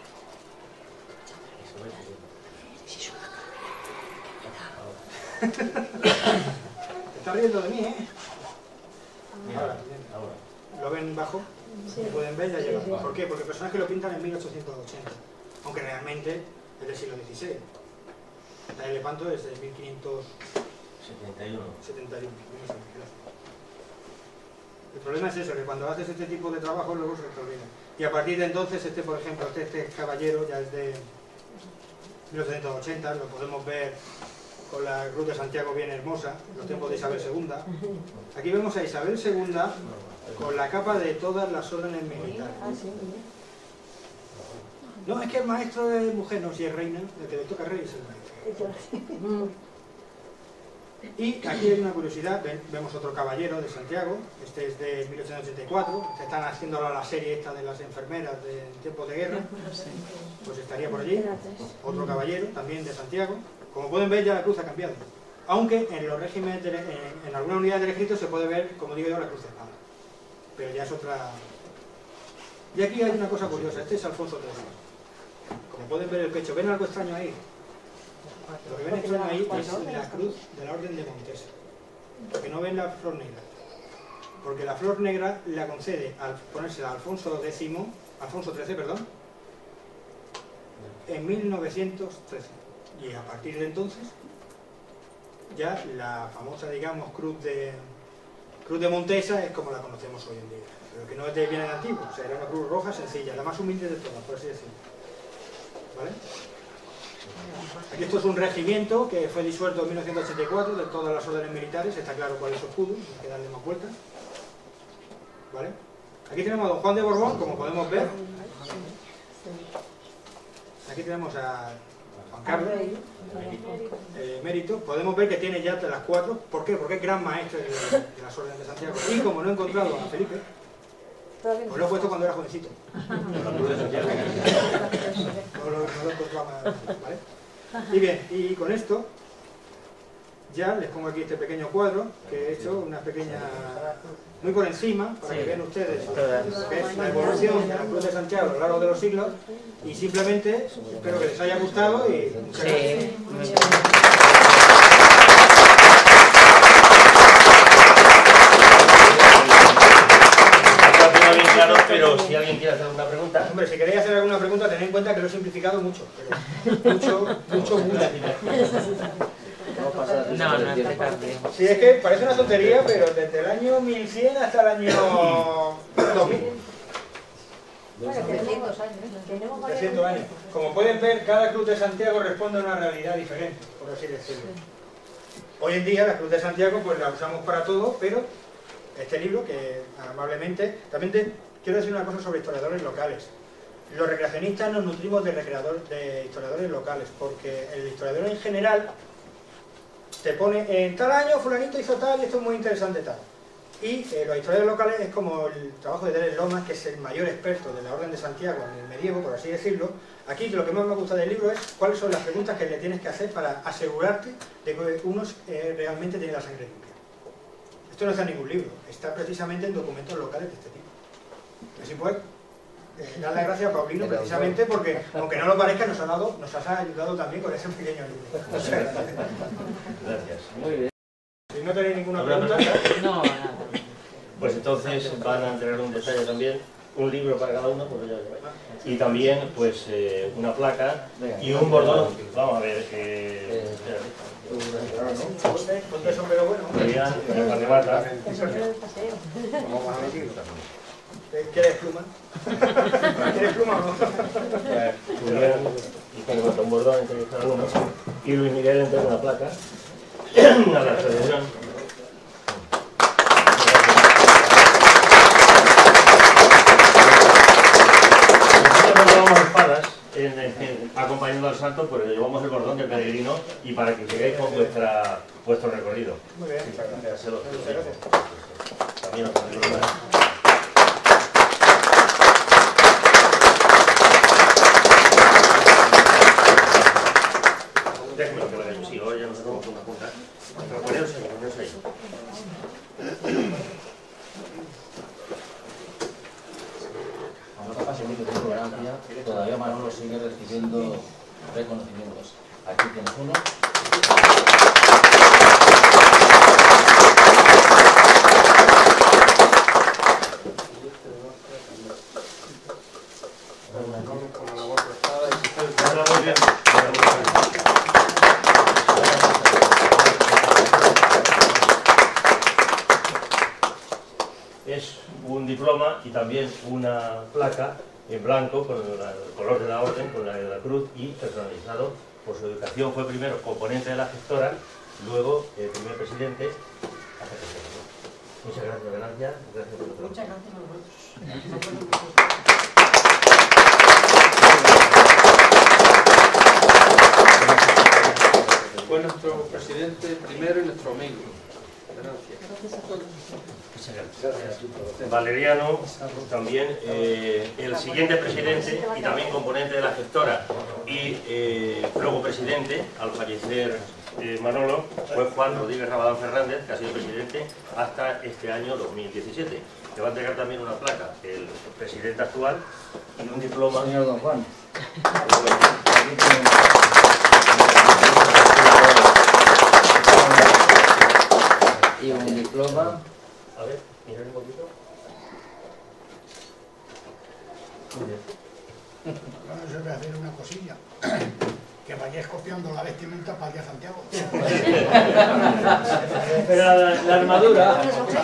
Te estás riendo de mí, ¿eh? Ahora, bien. ¿Lo ven bajo? Sí. Lo pueden ver, ya llega. Sí, sí. ¿Por qué? Porque el personaje lo pintan en mil ochocientos ochenta, aunque realmente es del siglo dieciséis. La de Lepanto es de mil quinientos setenta y uno. El problema es eso, que cuando haces este tipo de trabajo luego se te olvida. Y a partir de entonces, este por ejemplo, este, este caballero ya es de mil ochocientos ochenta, lo podemos ver con la cruz de Santiago bien hermosa, los tiempos de Isabel segunda. Aquí vemos a Isabel segunda con la capa de todas las órdenes militares. Ah, sí, No, es que el maestro es mujer, no, si es reina, el que le toca rey es el maestro. Y aquí hay una curiosidad, ven, vemos otro caballero de Santiago, este es de mil ochocientos ochenta y cuatro, se están haciendo ahora la serie esta de las enfermeras de en tiempos de guerra, pues estaría por allí, otro caballero también de Santiago. Como pueden ver, ya la cruz ha cambiado, aunque en los regímenes, de, en, en algunas unidades del ejército se puede ver, como digo yo, la cruz de espada, pero ya es otra. Y aquí hay una cosa curiosa, este es Alfonso tercero. Como pueden ver el pecho, ¿ven algo extraño ahí? Lo que ven extraño ahí es la cruz de la Orden de Montesa, porque no ven la flor negra, porque la flor negra la concede al ponérsela a Alfonso décimo, Alfonso trece, perdón, en mil novecientos trece, y a partir de entonces ya la famosa, digamos, cruz de cruz de Montesa es como la conocemos hoy en día, pero que no es de bien antiguo, o sea, era una cruz roja sencilla, la más humilde de todas, por así decirlo, ¿vale? Aquí esto es un regimiento que fue disuelto en mil novecientos ochenta y cuatro de todas las órdenes militares, está claro cuál es su escudo, no hay que darle más vueltas, ¿vale? Aquí tenemos a don Juan de Borbón, como podemos ver. Aquí tenemos a Juan Carlos, eh, mérito. Podemos ver que tiene ya de las cuatro. ¿Por qué? Porque es gran maestro de, de las órdenes de Santiago. Y como no he encontrado a Felipe, pues lo he puesto cuando era jovencito. No lo, no lo encontraba, ¿vale? Y bien, y con esto ya les pongo aquí este pequeño cuadro que he hecho, una pequeña, muy por encima, para que vean ustedes que es la evolución de la Cruz de Santiago a lo largo de los siglos, y simplemente espero que les haya gustado y muchas gracias. Bien claro, pero si alguien quiere hacer alguna pregunta. Hombre, si queréis hacer alguna pregunta, tened en cuenta que lo he simplificado mucho, pero mucho, mucho, mucho. No, no te cambio. Sí, es que parece una tontería, pero desde el año mil cien hasta el año dos mil. trescientos años. Tenemos varias trescientos años. Como pueden ver, cada Cruz de Santiago responde a una realidad diferente, por así decirlo. Hoy en día la Cruz de Santiago pues la usamos para todo, pero este libro, que amablemente... También te quiero decir una cosa sobre historiadores locales. Los recreacionistas nos nutrimos de, recreador, de historiadores locales, porque el historiador en general te pone, en tal año fulanito hizo tal y esto es muy interesante tal. Y eh, los historiadores locales es como el trabajo de Délez Lomas, que es el mayor experto de la Orden de Santiago en el medievo, por así decirlo. Aquí lo que más me gusta del libro es cuáles son las preguntas que le tienes que hacer para asegurarte de que uno eh, realmente tiene la sangre limpia. Esto no está en ningún libro, está precisamente en documentos locales de este tipo. Así pues, eh, dar las gracias a Paulino precisamente porque, aunque no lo parezca, nos ha, dado, nos has ayudado también con ese pequeño libro. Muchas gracias. Gracias. Muy bien. Si no tenéis ninguna ¿Habrá pregunta... preguntas? No, nada. Pues entonces van a entregar un detalle también, un libro para cada uno, pues ya lo lleváis. Y también pues eh, una placa y un bordón. Vamos a ver, eh, Ponte, ponte sombrero bueno. Julián, el pan de mata. ¿Quieres pluma? ¿Quieres pluma o no? Julián y pan de mata, un bordón entre cada uno. Y Luis Miguel entrega una placa. Una de la tradición. En, en, acompañando al santo, pues le llevamos el bordón del peregrino y para que sigáis con vuestra, vuestro recorrido. Muy bien, muchas gracias. Se lo- Muchas gracias. También os podéis dar. Déjame que lo haga yo, sí, ahora ya nos vamos una punta. Pero poneros ahí, poneros ahí. Aunque pase mucho tiempo en Francia, todavía Manolo sigue recibiendo reconocimientos. Aquí tienes uno. Muy bien. Es un diploma y también una placa en blanco con la- el color de la orden, con la de la cruz y personalizado por su educación. Fue primero componente de la gestora, luego el primer presidente. Muchas gracias, Venancia. Gracias por todo. Muchas gracias a vosotros. fue nuestro presidente primero y nuestro amigo. Gracias. Valeriano, también eh, el siguiente presidente y también componente de la gestora y eh, luego presidente, al fallecer eh, Manolo, fue Juan Rodríguez Rabadán Fernández, que ha sido presidente hasta este año dos mil diecisiete. Le va a entregar también una placa, el presidente actual, y un diploma. Señor Don Juan. Y un diploma. A ver, mirad un poquito. Muy bien. Bueno, yo voy a hacer una cosilla. Que vayáis copiando la vestimenta para el día Santiago. Pero la, la armadura.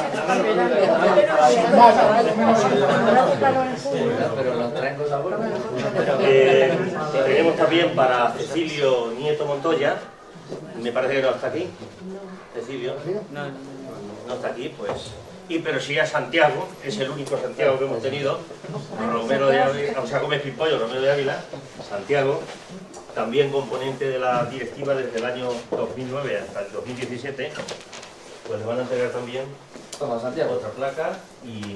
Pero los traen cosas buenas. Eh, tenemos también para Cecilio Nieto Montoya, me parece que no está aquí. Cecilio, no está aquí, pues. Y pero sí a Santiago, es el único Santiago que hemos tenido, Romero de Ávila, o sea, Gómez Pimpollo, Romero de Ávila, Santiago, también componente de la directiva desde el año dos mil nueve hasta el dos mil diecisiete, pues le van a entregar también Toma, Santiago. otra placa y...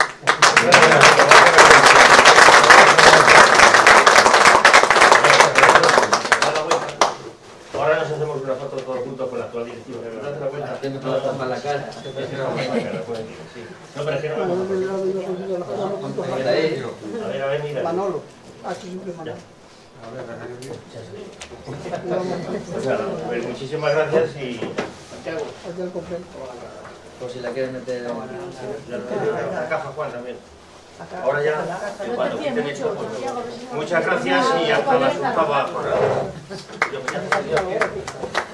Ahora nos hacemos una foto todos juntos con la actual directiva. ¿Te das la cuenta? Haciendo toda la tapa en la cara. No, pero es que no me Por ahí. A ver, a ver, mira. Manolo. Aquí siempre Manolo. Pues nada, pues muchísimas gracias y... Santiago. Por si la quieres meter en La caja, Juan, también. Ahora ya, en cuanto quiten esto, pues, muchas gracias y hasta la octava jornada. Dios mío.